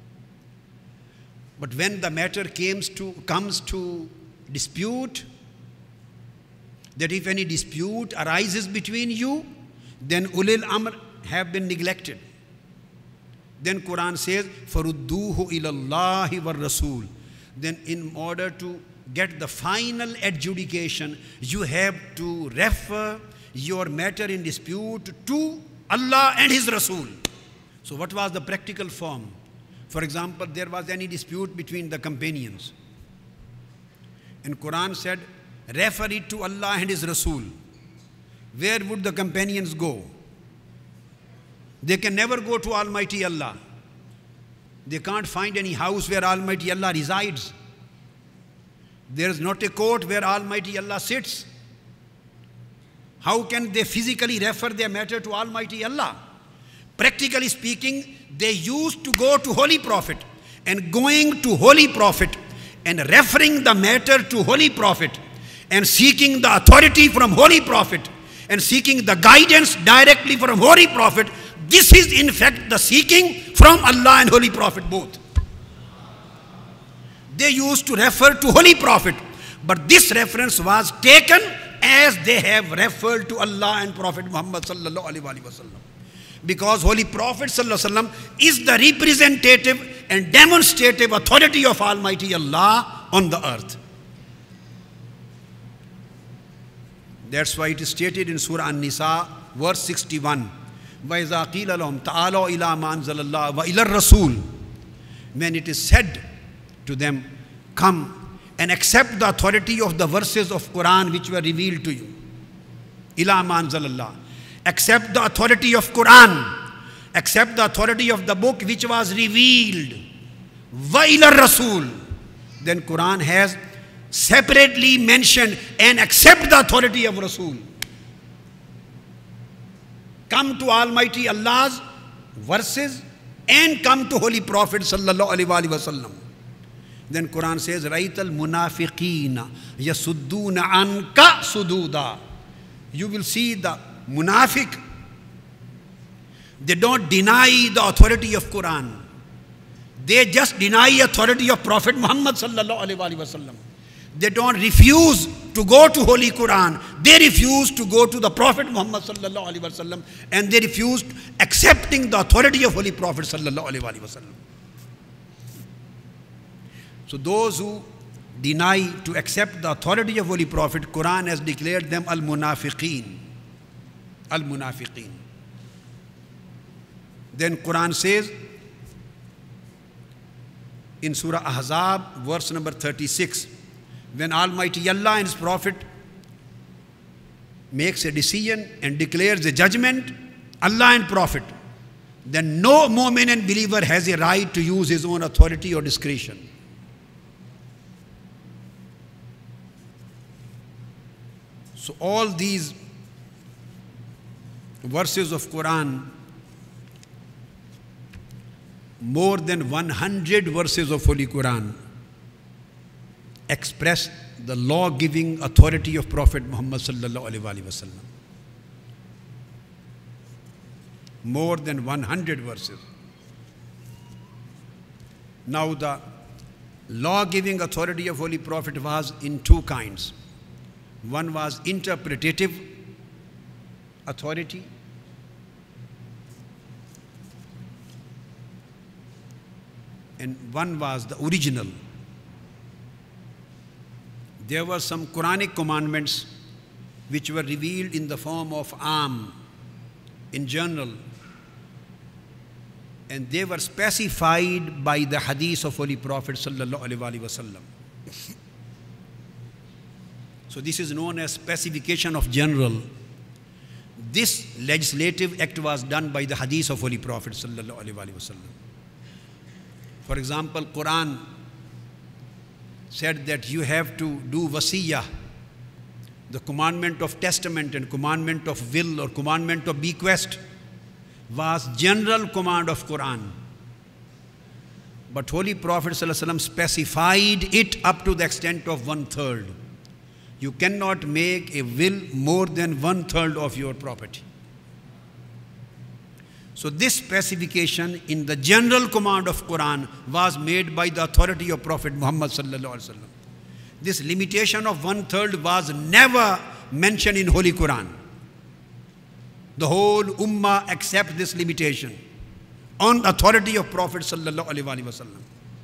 But when the matter comes to, comes to dispute, that if any dispute arises between you, then ulil amr have been neglected. Then Quran says, فَرُدُّوهُ إِلَى اللَّهِ وَالرَّسُولِ. Then in order to get the final adjudication, you have to refer your matter in dispute to Allah and His Rasul. So what was the practical form? For example, there was any dispute between the companions. And Quran said, refer it to Allah and His Rasul. Where would the companions go? They can never go to Almighty Allah. They can't find any house where Almighty Allah resides. There is not a court where Almighty Allah sits. How can they physically refer their matter to Almighty Allah? Practically speaking, they used to go to Holy Prophet, and going to Holy Prophet and referring the matter to Holy Prophet and seeking the authority from Holy Prophet and seeking the guidance directly from Holy Prophet, this is in fact the seeking from Allah and Holy Prophet both. They used to refer to Holy Prophet, but this reference was taken as they have referred to Allah and Prophet Muhammad sallallahu alaihi wasallam. Because Holy Prophet sallallahu alaihi wasallam is the representative and demonstrative authority of Almighty Allah on the earth. That's why it is stated in Surah An-Nisa, verse sixty-one, وَإِذَا قِيلَ لَهُمْ تَعَالَوْا إِلَىٰ مَا أَنزَلَ اللَّهُ وَإِلَى الرَّسُولِ. When it is said to them, come and accept the authority of the verses of Quran which were revealed to you. إِلَىٰ مَا أَنزَلَ اللَّهُ. Accept the authority of Quran. Accept the authority of the book which was revealed. وَإِلَى الرَّسُولِ. Then Quran has separately mentioned and accept the authority of Rasul. Come to Almighty Allah's verses and come to Holy Prophet sallallahu alaihi wasallam. Then Quran says, رَأَيْتَ الْمُنَافِقِينَ يَسُدُّونَ عَنْكَ سُدُودًا. You will see the munafiq. They don't deny the authority of Quran. They just deny authority of Prophet Muhammad sallallahu alaihi wasallam. They don't refuse to go to Holy Quran. They refuse to go to the Prophet Muhammad sallallahu alaihi wasallam, and they refused accepting the authority of Holy Prophet sallallahu alaihi wasallam. So those who deny to accept the authority of Holy Prophet, Quran has declared them al-munafiqeen. Al-munafiqeen. Then Quran says in Surah Ahzab, verse number thirty-six, when Almighty Allah and His Prophet makes a decision and declares a judgment, Allah and Prophet, then no mu'min and believer has a right to use his own authority or discretion. So all these verses of Quran, more than one hundred verses of Holy Quran, express the law-giving authority of Prophet Muhammad sallallahu alaihi wasallam. More than one hundred verses. Now the law-giving authority of Holy Prophet was in two kinds. One was interpretative authority, and one was the original. There were some Quranic commandments which were revealed in the form of am, in general, and they were specified by the hadith of Holy Prophet sallallahu alaihi wasallam. So this is known as specification of general. This legislative act was done by the hadith of Holy Prophet sallallahu alaihi wasallam. For example, Quran said that you have to do wasiyah, the commandment of testament and commandment of will or commandment of bequest was general command of Quran. But Holy Prophet ﷺ specified it up to the extent of one third. You cannot make a will more than one third of your property. So this specification in the general command of Quran was made by the authority of Prophet Muhammad sallallahu alaihi wasallam. This limitation of one third was never mentioned in Holy Quran. The whole ummah accepts this limitation. on the authority of Prophet sallallahu alaihi wasallam.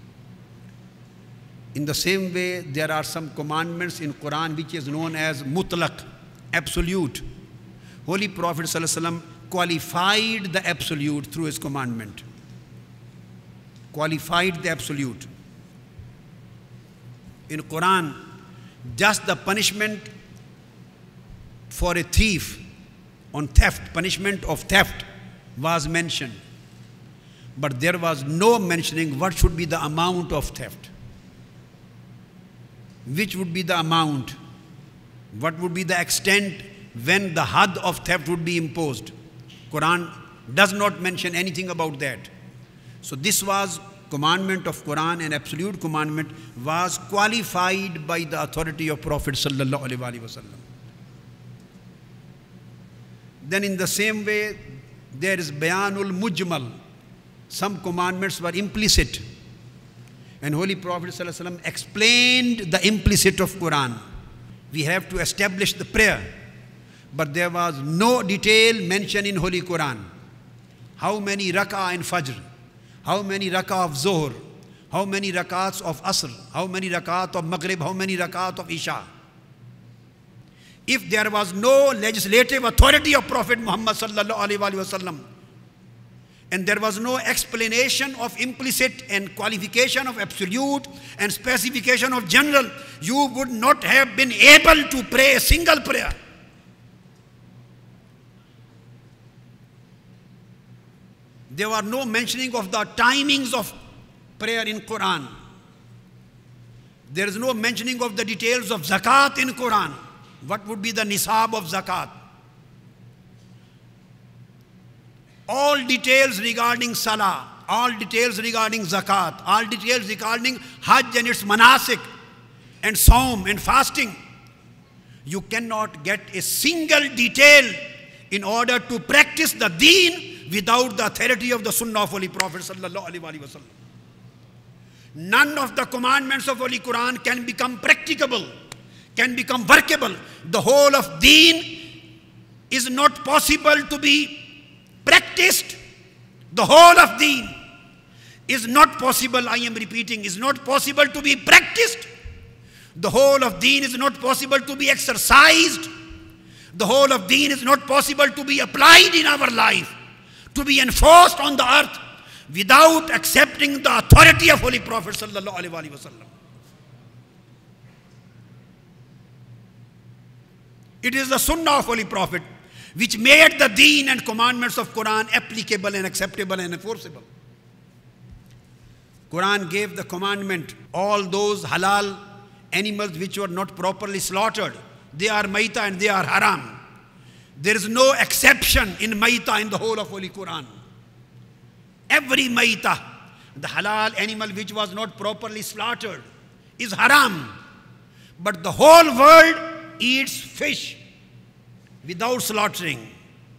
In the same way, there are some commandments in Quran which is known as mutlaq, absolute. Holy Prophet sallallahu alaihi wasallam qualified the absolute through his commandment. Qualified the absolute. In Quran, just the punishment for a thief on theft, punishment of theft was mentioned. But there was no mentioning what should be the amount of theft. Which would be the amount? What would be the extent when the had of theft would be imposed? Quran does not mention anything about that. So this was commandment of Quran, and absolute commandment was qualified by the authority of Prophet sallallahu alaihi wasallam. Then in the same way, there is bayanul mujmal. Some commandments were implicit, and Holy Prophet sallallahu alaihi wasallam explained the implicit of Quran. We have to establish the prayer, but there was no detail mentioned in Holy Quran. How many rak'ah in Fajr? How many rak'ah of Zohr? How many rak'ahs of Asr? How many rak'ahs of Maghrib? How many rak'ahs of Isha? If there was no legislative authority of Prophet Muhammad sallallahu alaihi wasallam, and there was no explanation of implicit and qualification of absolute and specification of general, you would not have been able to pray a single prayer. There were no mentioning of the timings of prayer in Quran. There is no mentioning of the details of zakat in Quran. What would be the nisab of zakat? All details regarding salah, all details regarding zakat, all details regarding hajj and its manasik, and saum and fasting. You cannot get a single detail in order to practice the deen without the authority of the sunnah of Holy Prophet sallallahu alaihi wasallam. None of the commandments of Holy Quran can become practicable, can become workable. The whole of deen is not possible to be practiced. The whole of deen is not possible, I am repeating, is not possible to be practiced. The whole of deen is not possible to be exercised. The whole of deen is not possible to be applied in our life, to be enforced on the earth without accepting the authority of Holy Prophet sallallahu alaihi wasallam. It is the sunnah of Holy Prophet which made the deen and commandments of Quran applicable and acceptable and enforceable. Quran gave the commandment, all those halal animals which were not properly slaughtered, they are maita and they are haram. There is no exception in maita in the whole of Holy Quran. Every maita, the halal animal which was not properly slaughtered, is haram. But the whole world eats fish without slaughtering.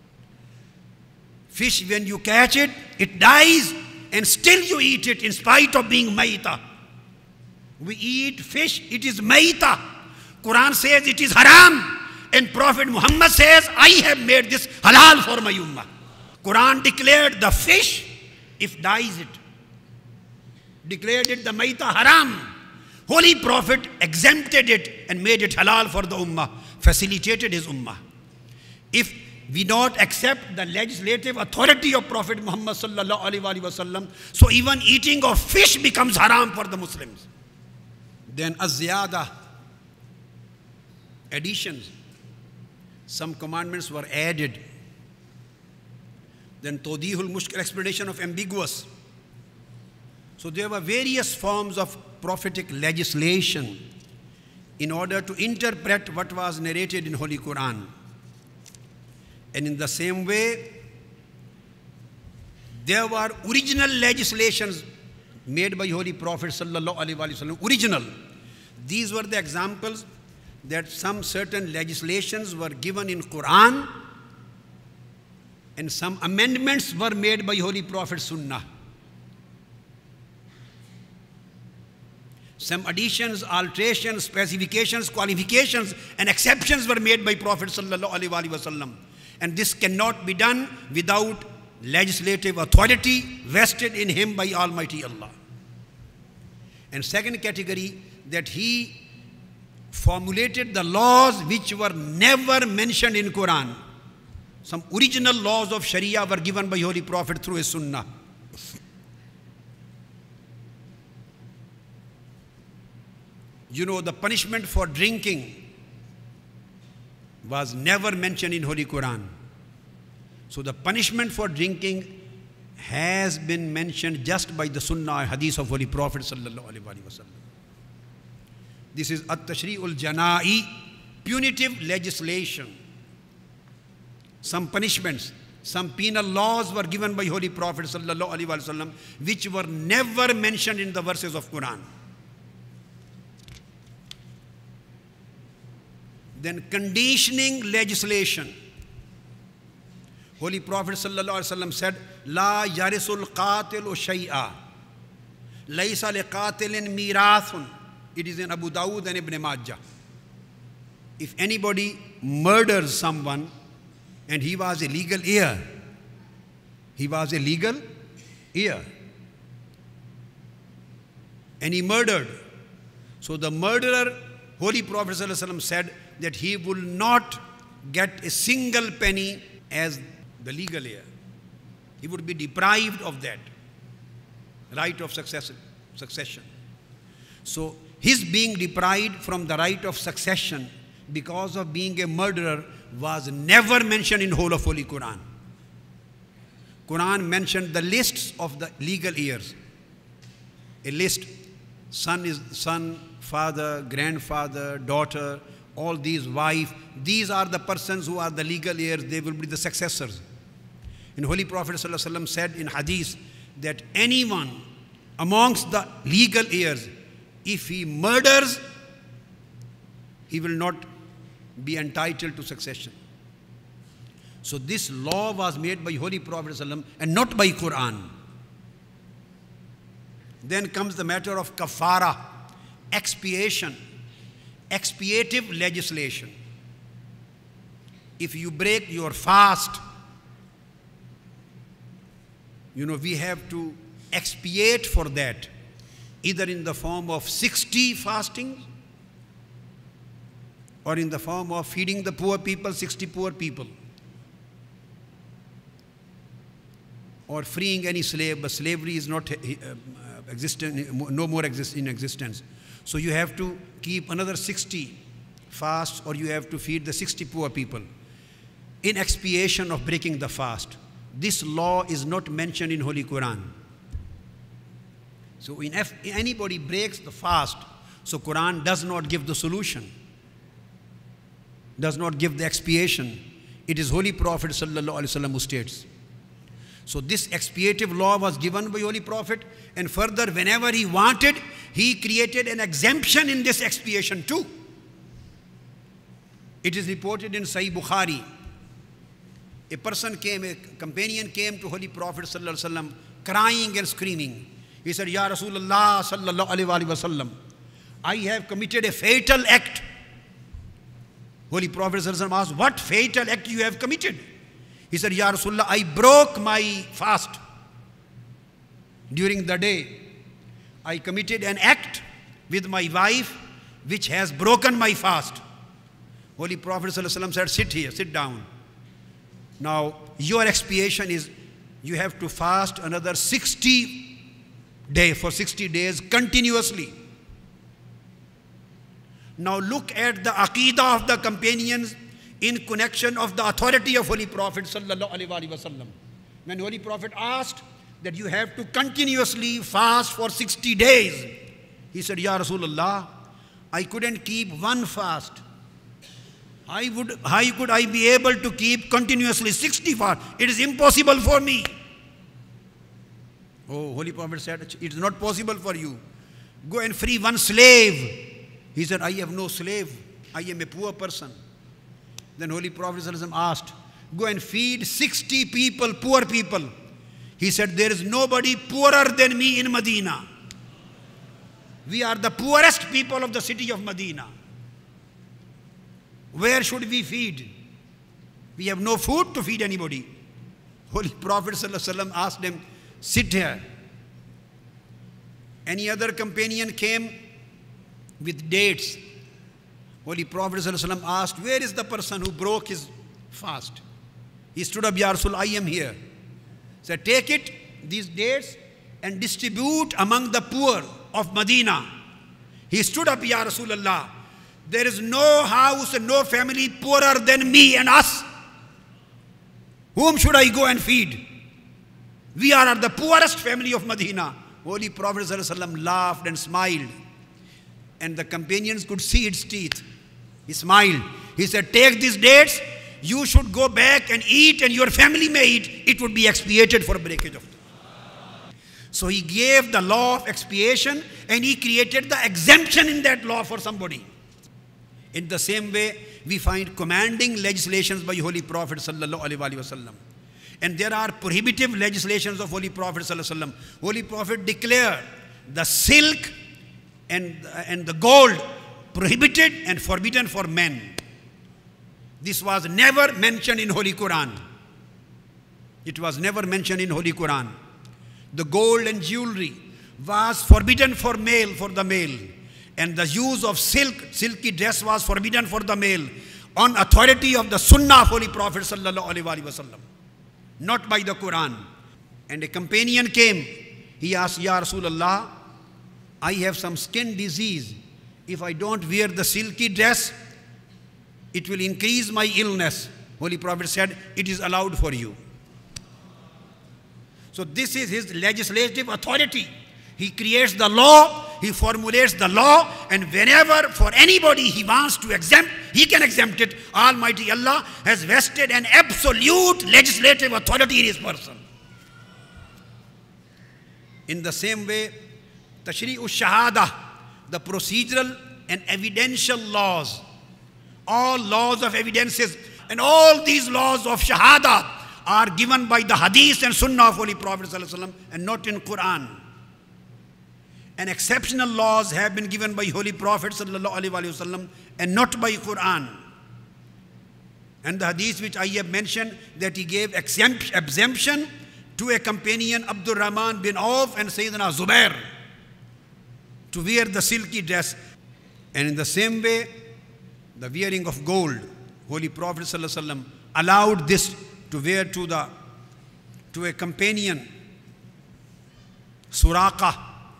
Fish, when you catch it, it dies, and still you eat it in spite of being maita. We eat fish, it is maita. Quran says it is haram, and Prophet Muhammad says, I have made this halal for my ummah. Quran declared the fish, if dies it, declared it the maita haram. Holy Prophet exempted it and made it halal for the ummah, facilitated his ummah. If we don't accept the legislative authority of Prophet Muhammad sallallahu alaihi wasallam, so even eating of fish becomes haram for the Muslims. Then az-ziyada, additions. Some commandments were added. Then tawdihul mushkil, explanation of ambiguous. So there were various forms of prophetic legislation in order to interpret what was narrated in Holy Quran. And in the same way, there were original legislations made by Holy Prophet sallallahu alaihi wasallam. Original. These were the examples that some certain legislations were given in Quran, and some amendments were made by Holy Prophet Sunnah. Some additions, alterations, specifications, qualifications, and exceptions were made by Prophet sallallahu alaihi wasallam. And this cannot be done without legislative authority vested in him by Almighty Allah. And second category, that he formulated the laws which were never mentioned in Quran. Some original laws of Sharia were given by Holy Prophet through his Sunnah. You know, the punishment for drinking was never mentioned in Holy Quran. So the punishment for drinking has been mentioned just by the Sunnah and Hadith of Holy Prophet sallallahu alaihi wasallam. This is at-tashri'ul jana'i, punitive legislation. Some punishments, some penal laws were given by Holy Prophet sallallahu alaihi wasallam, which were never mentioned in the verses of Quran. Then conditioning legislation. Holy Prophet sallallahu alaihi wasallam said, "La yarisul qatilu shay'a, laysa liqatilin mirathun." It is in Abu Dawud and Ibn Majah. If anybody murders someone and he was a legal heir, he was a legal heir, and he murdered. So the murderer, Holy Prophet sallallahu alaihi wasallam said that he will not get a single penny as the legal heir. He would be deprived of that right of success, succession. So his being deprived from the right of succession because of being a murderer was never mentioned in whole of Holy Quran. Quran mentioned the lists of the legal heirs. A list, son is son, father, grandfather, daughter, all these, wife, these are the persons who are the legal heirs, they will be the successors. And Holy Prophet ﷺ said in hadith that anyone amongst the legal heirs, if he murders, he will not be entitled to succession. So this law was made by Holy Prophet ﷺ and not by Quran. Then comes the matter of kafara, expiation, expiative legislation. If you break your fast, you know, we have to expiate for that, either in the form of sixty fastings or in the form of feeding the poor people, sixty poor people, or freeing any slave, but slavery is not uh, existent, no more exist in existence. So you have to keep another sixty fasts, or you have to feed the sixty poor people in expiation of breaking the fast. This law is not mentioned in Holy Quran. So in if anybody breaks the fast, so Quran does not give the solution, does not give the expiation. It is Holy Prophet sallallahu alaihi wasallam who states. So this expiative law was given by Holy Prophet, and further, whenever he wanted, he created an exemption in this expiation too. It is reported in Sahih Bukhari. A person came, a companion came to Holy Prophet sallallahu alaihi wasallam crying and screaming. He said, "Ya Rasulullah sallallahu alaihi wasallam, I have committed a fatal act." Holy Prophet sallallahu alaihi wasallam asked, "What fatal act you have committed?" He said, "Ya Rasulullah, I broke my fast during the day. I committed an act with my wife which has broken my fast." Holy Prophet ﷺ said, "Sit here, sit down. Now, your expiation is you have to fast another sixty days, for sixty days continuously." Now look at the aqidah of the companions in connection of the authority of Holy Prophet sallallahu alaihi wasallam. When Holy Prophet asked that you have to continuously fast for sixty days, he said, "Ya Rasulullah, I couldn't keep one fast. How would, how could I be able to keep continuously sixty fast? It is impossible for me." Oh, Holy Prophet said, "It is not possible for you. Go and free one slave." He said, "I have no slave. I am a poor person." Then Holy Prophet ﷺ asked, "Go and feed sixty people, poor people." He said, "There is nobody poorer than me in Medina. We are the poorest people of the city of Medina. Where should we feed? We have no food to feed anybody. Holy Prophet ﷺ asked him, sit here. Any other companion came with dates. Holy Prophet ﷺ asked, where is the person who broke his fast? He stood up, Ya Rasul, I am here. He said, take it, these dates, and distribute among the poor of Medina. He stood up, Ya Rasulullah. There is no house and no family poorer than me and us. Whom should I go and feed? We are the poorest family of Medina. Holy Prophet ﷺ laughed and smiled. And the companions could see its teeth. He smiled. He said, take these dates. You should go back and eat, and your family may eat. It would be expiated for breakage of. So he gave the law of expiation, and he created the exemption in that law for somebody. In the same way, we find commanding legislations by Holy Prophet sallallahu alaihi wasallam. And there are prohibitive legislations of Holy Prophet sallallahu alaihi wasallam. Holy Prophet declared the silk and, and the gold prohibited and forbidden for men. This was never mentioned in Holy Quran. It was never mentioned in Holy Quran. The gold and jewelry was forbidden for male, for the male. And the use of silk, silky dress was forbidden for the male on authority of the Sunnah of Holy Prophet sallallahu alaihi wasallam, not by the Quran. And a companion came. He asked, Ya Rasulullah, I have some skin disease. If I don't wear the silky dress, it will increase my illness. Holy Prophet said, it is allowed for you. So this is his legislative authority. He creates the law, he formulates the law, and whenever for anybody he wants to exempt, he can exempt it. Almighty Allah has vested an absolute legislative authority in his person. In the same way, Tashri'u Shahada, the procedural and evidential laws, all laws of evidences, and all these laws of Shahada are given by the Hadith and Sunnah of Holy Prophet ﷺ and not in Quran. And exceptional laws have been given by Holy Prophet ﷺ and not by Quran. And the Hadith which I have mentioned, that he gave exemption to a companion, Abdul Rahman bin Auf and Sayyidina Zubair, to wear the silky dress. And in the same way, the wearing of gold, Holy Prophet ﷺ allowed this to wear to the to a companion, Suraqah.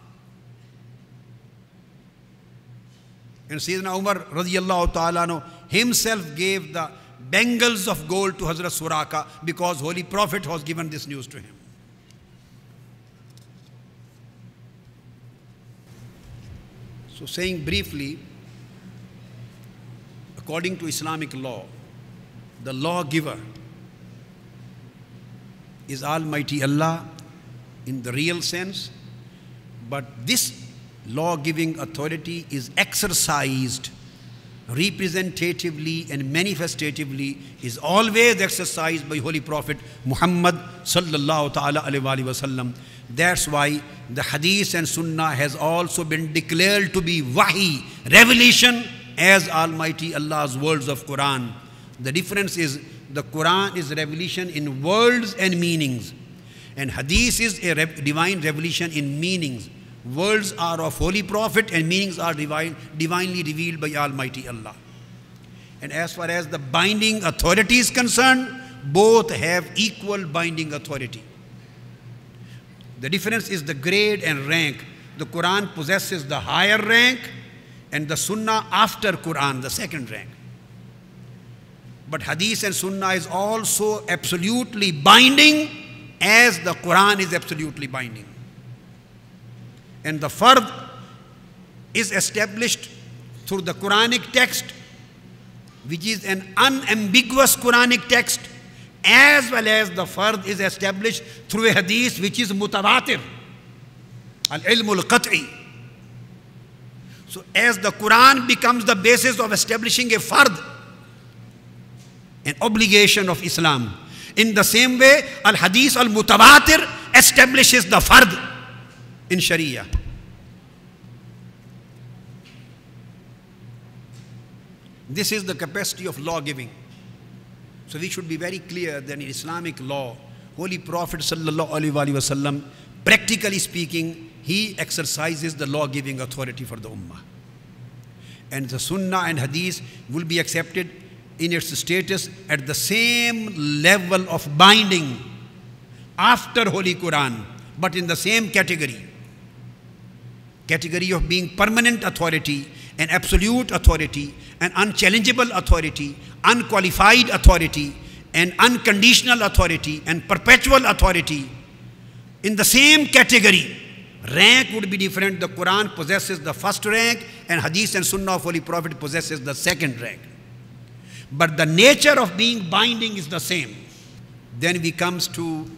And Sayyidina Umar radiyallahu ta'ala anhu himself gave the bangles of gold to Hazrat Suraqah because Holy Prophet was given this news to him. So saying briefly, according to Islamic law, the lawgiver is Almighty Allah in the real sense, but this law-giving authority is exercised representatively and manifestatively, is always exercised by Holy Prophet Muhammad sallallahu ta'ala alayhi wa sallam. That's why the Hadith and Sunnah has also been declared to be wahi, revelation, as Almighty Allah's words of Quran. The difference is the Quran is revelation in words and meanings, and Hadith is a rev divine revelation in meanings. Words are of Holy Prophet and meanings are divine, divinely revealed by Almighty Allah. And as far as the binding authority is concerned, both have equal binding authority. The difference is the grade and rank. The Quran possesses the higher rank and the Sunnah after Quran, the second rank. But Hadith and Sunnah is also absolutely binding as the Quran is absolutely binding. And the fard is established through the Quranic text, which is an unambiguous Quranic text, as well as the fard is established through a hadith which is mutawatir, al-ilm al-qat'i. So as the Quran becomes the basis of establishing a fard, an obligation of Islam, in the same way al-hadith al-mutawatir establishes the fard in Sharia. This is the capacity of law giving. So we should be very clear that in Islamic law, Holy Prophet sallallahu alaihi wasallam, practically speaking, he exercises the law-giving authority for the ummah. And the sunnah and hadith will be accepted in its status at the same level of binding after Holy Quran, but in the same category. Category of being permanent authority and absolute authority and unchallengeable authority, unqualified authority and unconditional authority and perpetual authority. In the same category, rank would be different. The Quran possesses the first rank and hadith and sunnah of Holy Prophet possesses the second rank. But the nature of being binding is the same. Then we comes to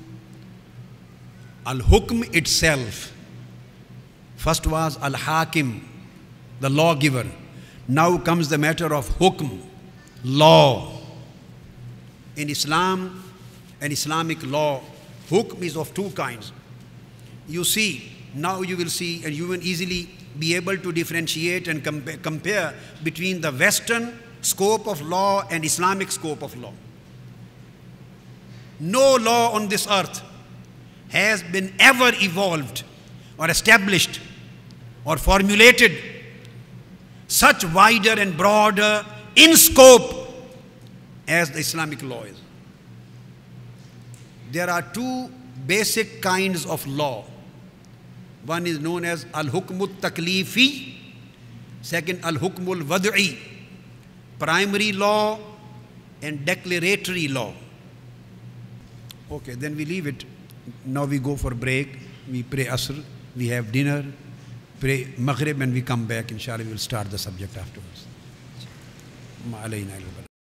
Al-Hukm itself. First was Al-Hakim, the lawgiver. Now comes the matter of Hukm, law. In Islam and Islamic law, Hukm is of two kinds. You see, now you will see and you will easily be able to differentiate and compa- compare between the Western scope of law and Islamic scope of law. No law on this earth has been ever evolved or established or formulated such wider and broader in scope as the Islamic law is. There are two basic kinds of law. One is known as Al-Hukmul Taklifi, second Al-Hukmul Wad'i, primary law and declaratory law. Okay, then we leave it. Now we go for break. We pray Asr, we have dinner, pray Maghrib, and we come back. Inshallah, we will start the subject afterwards.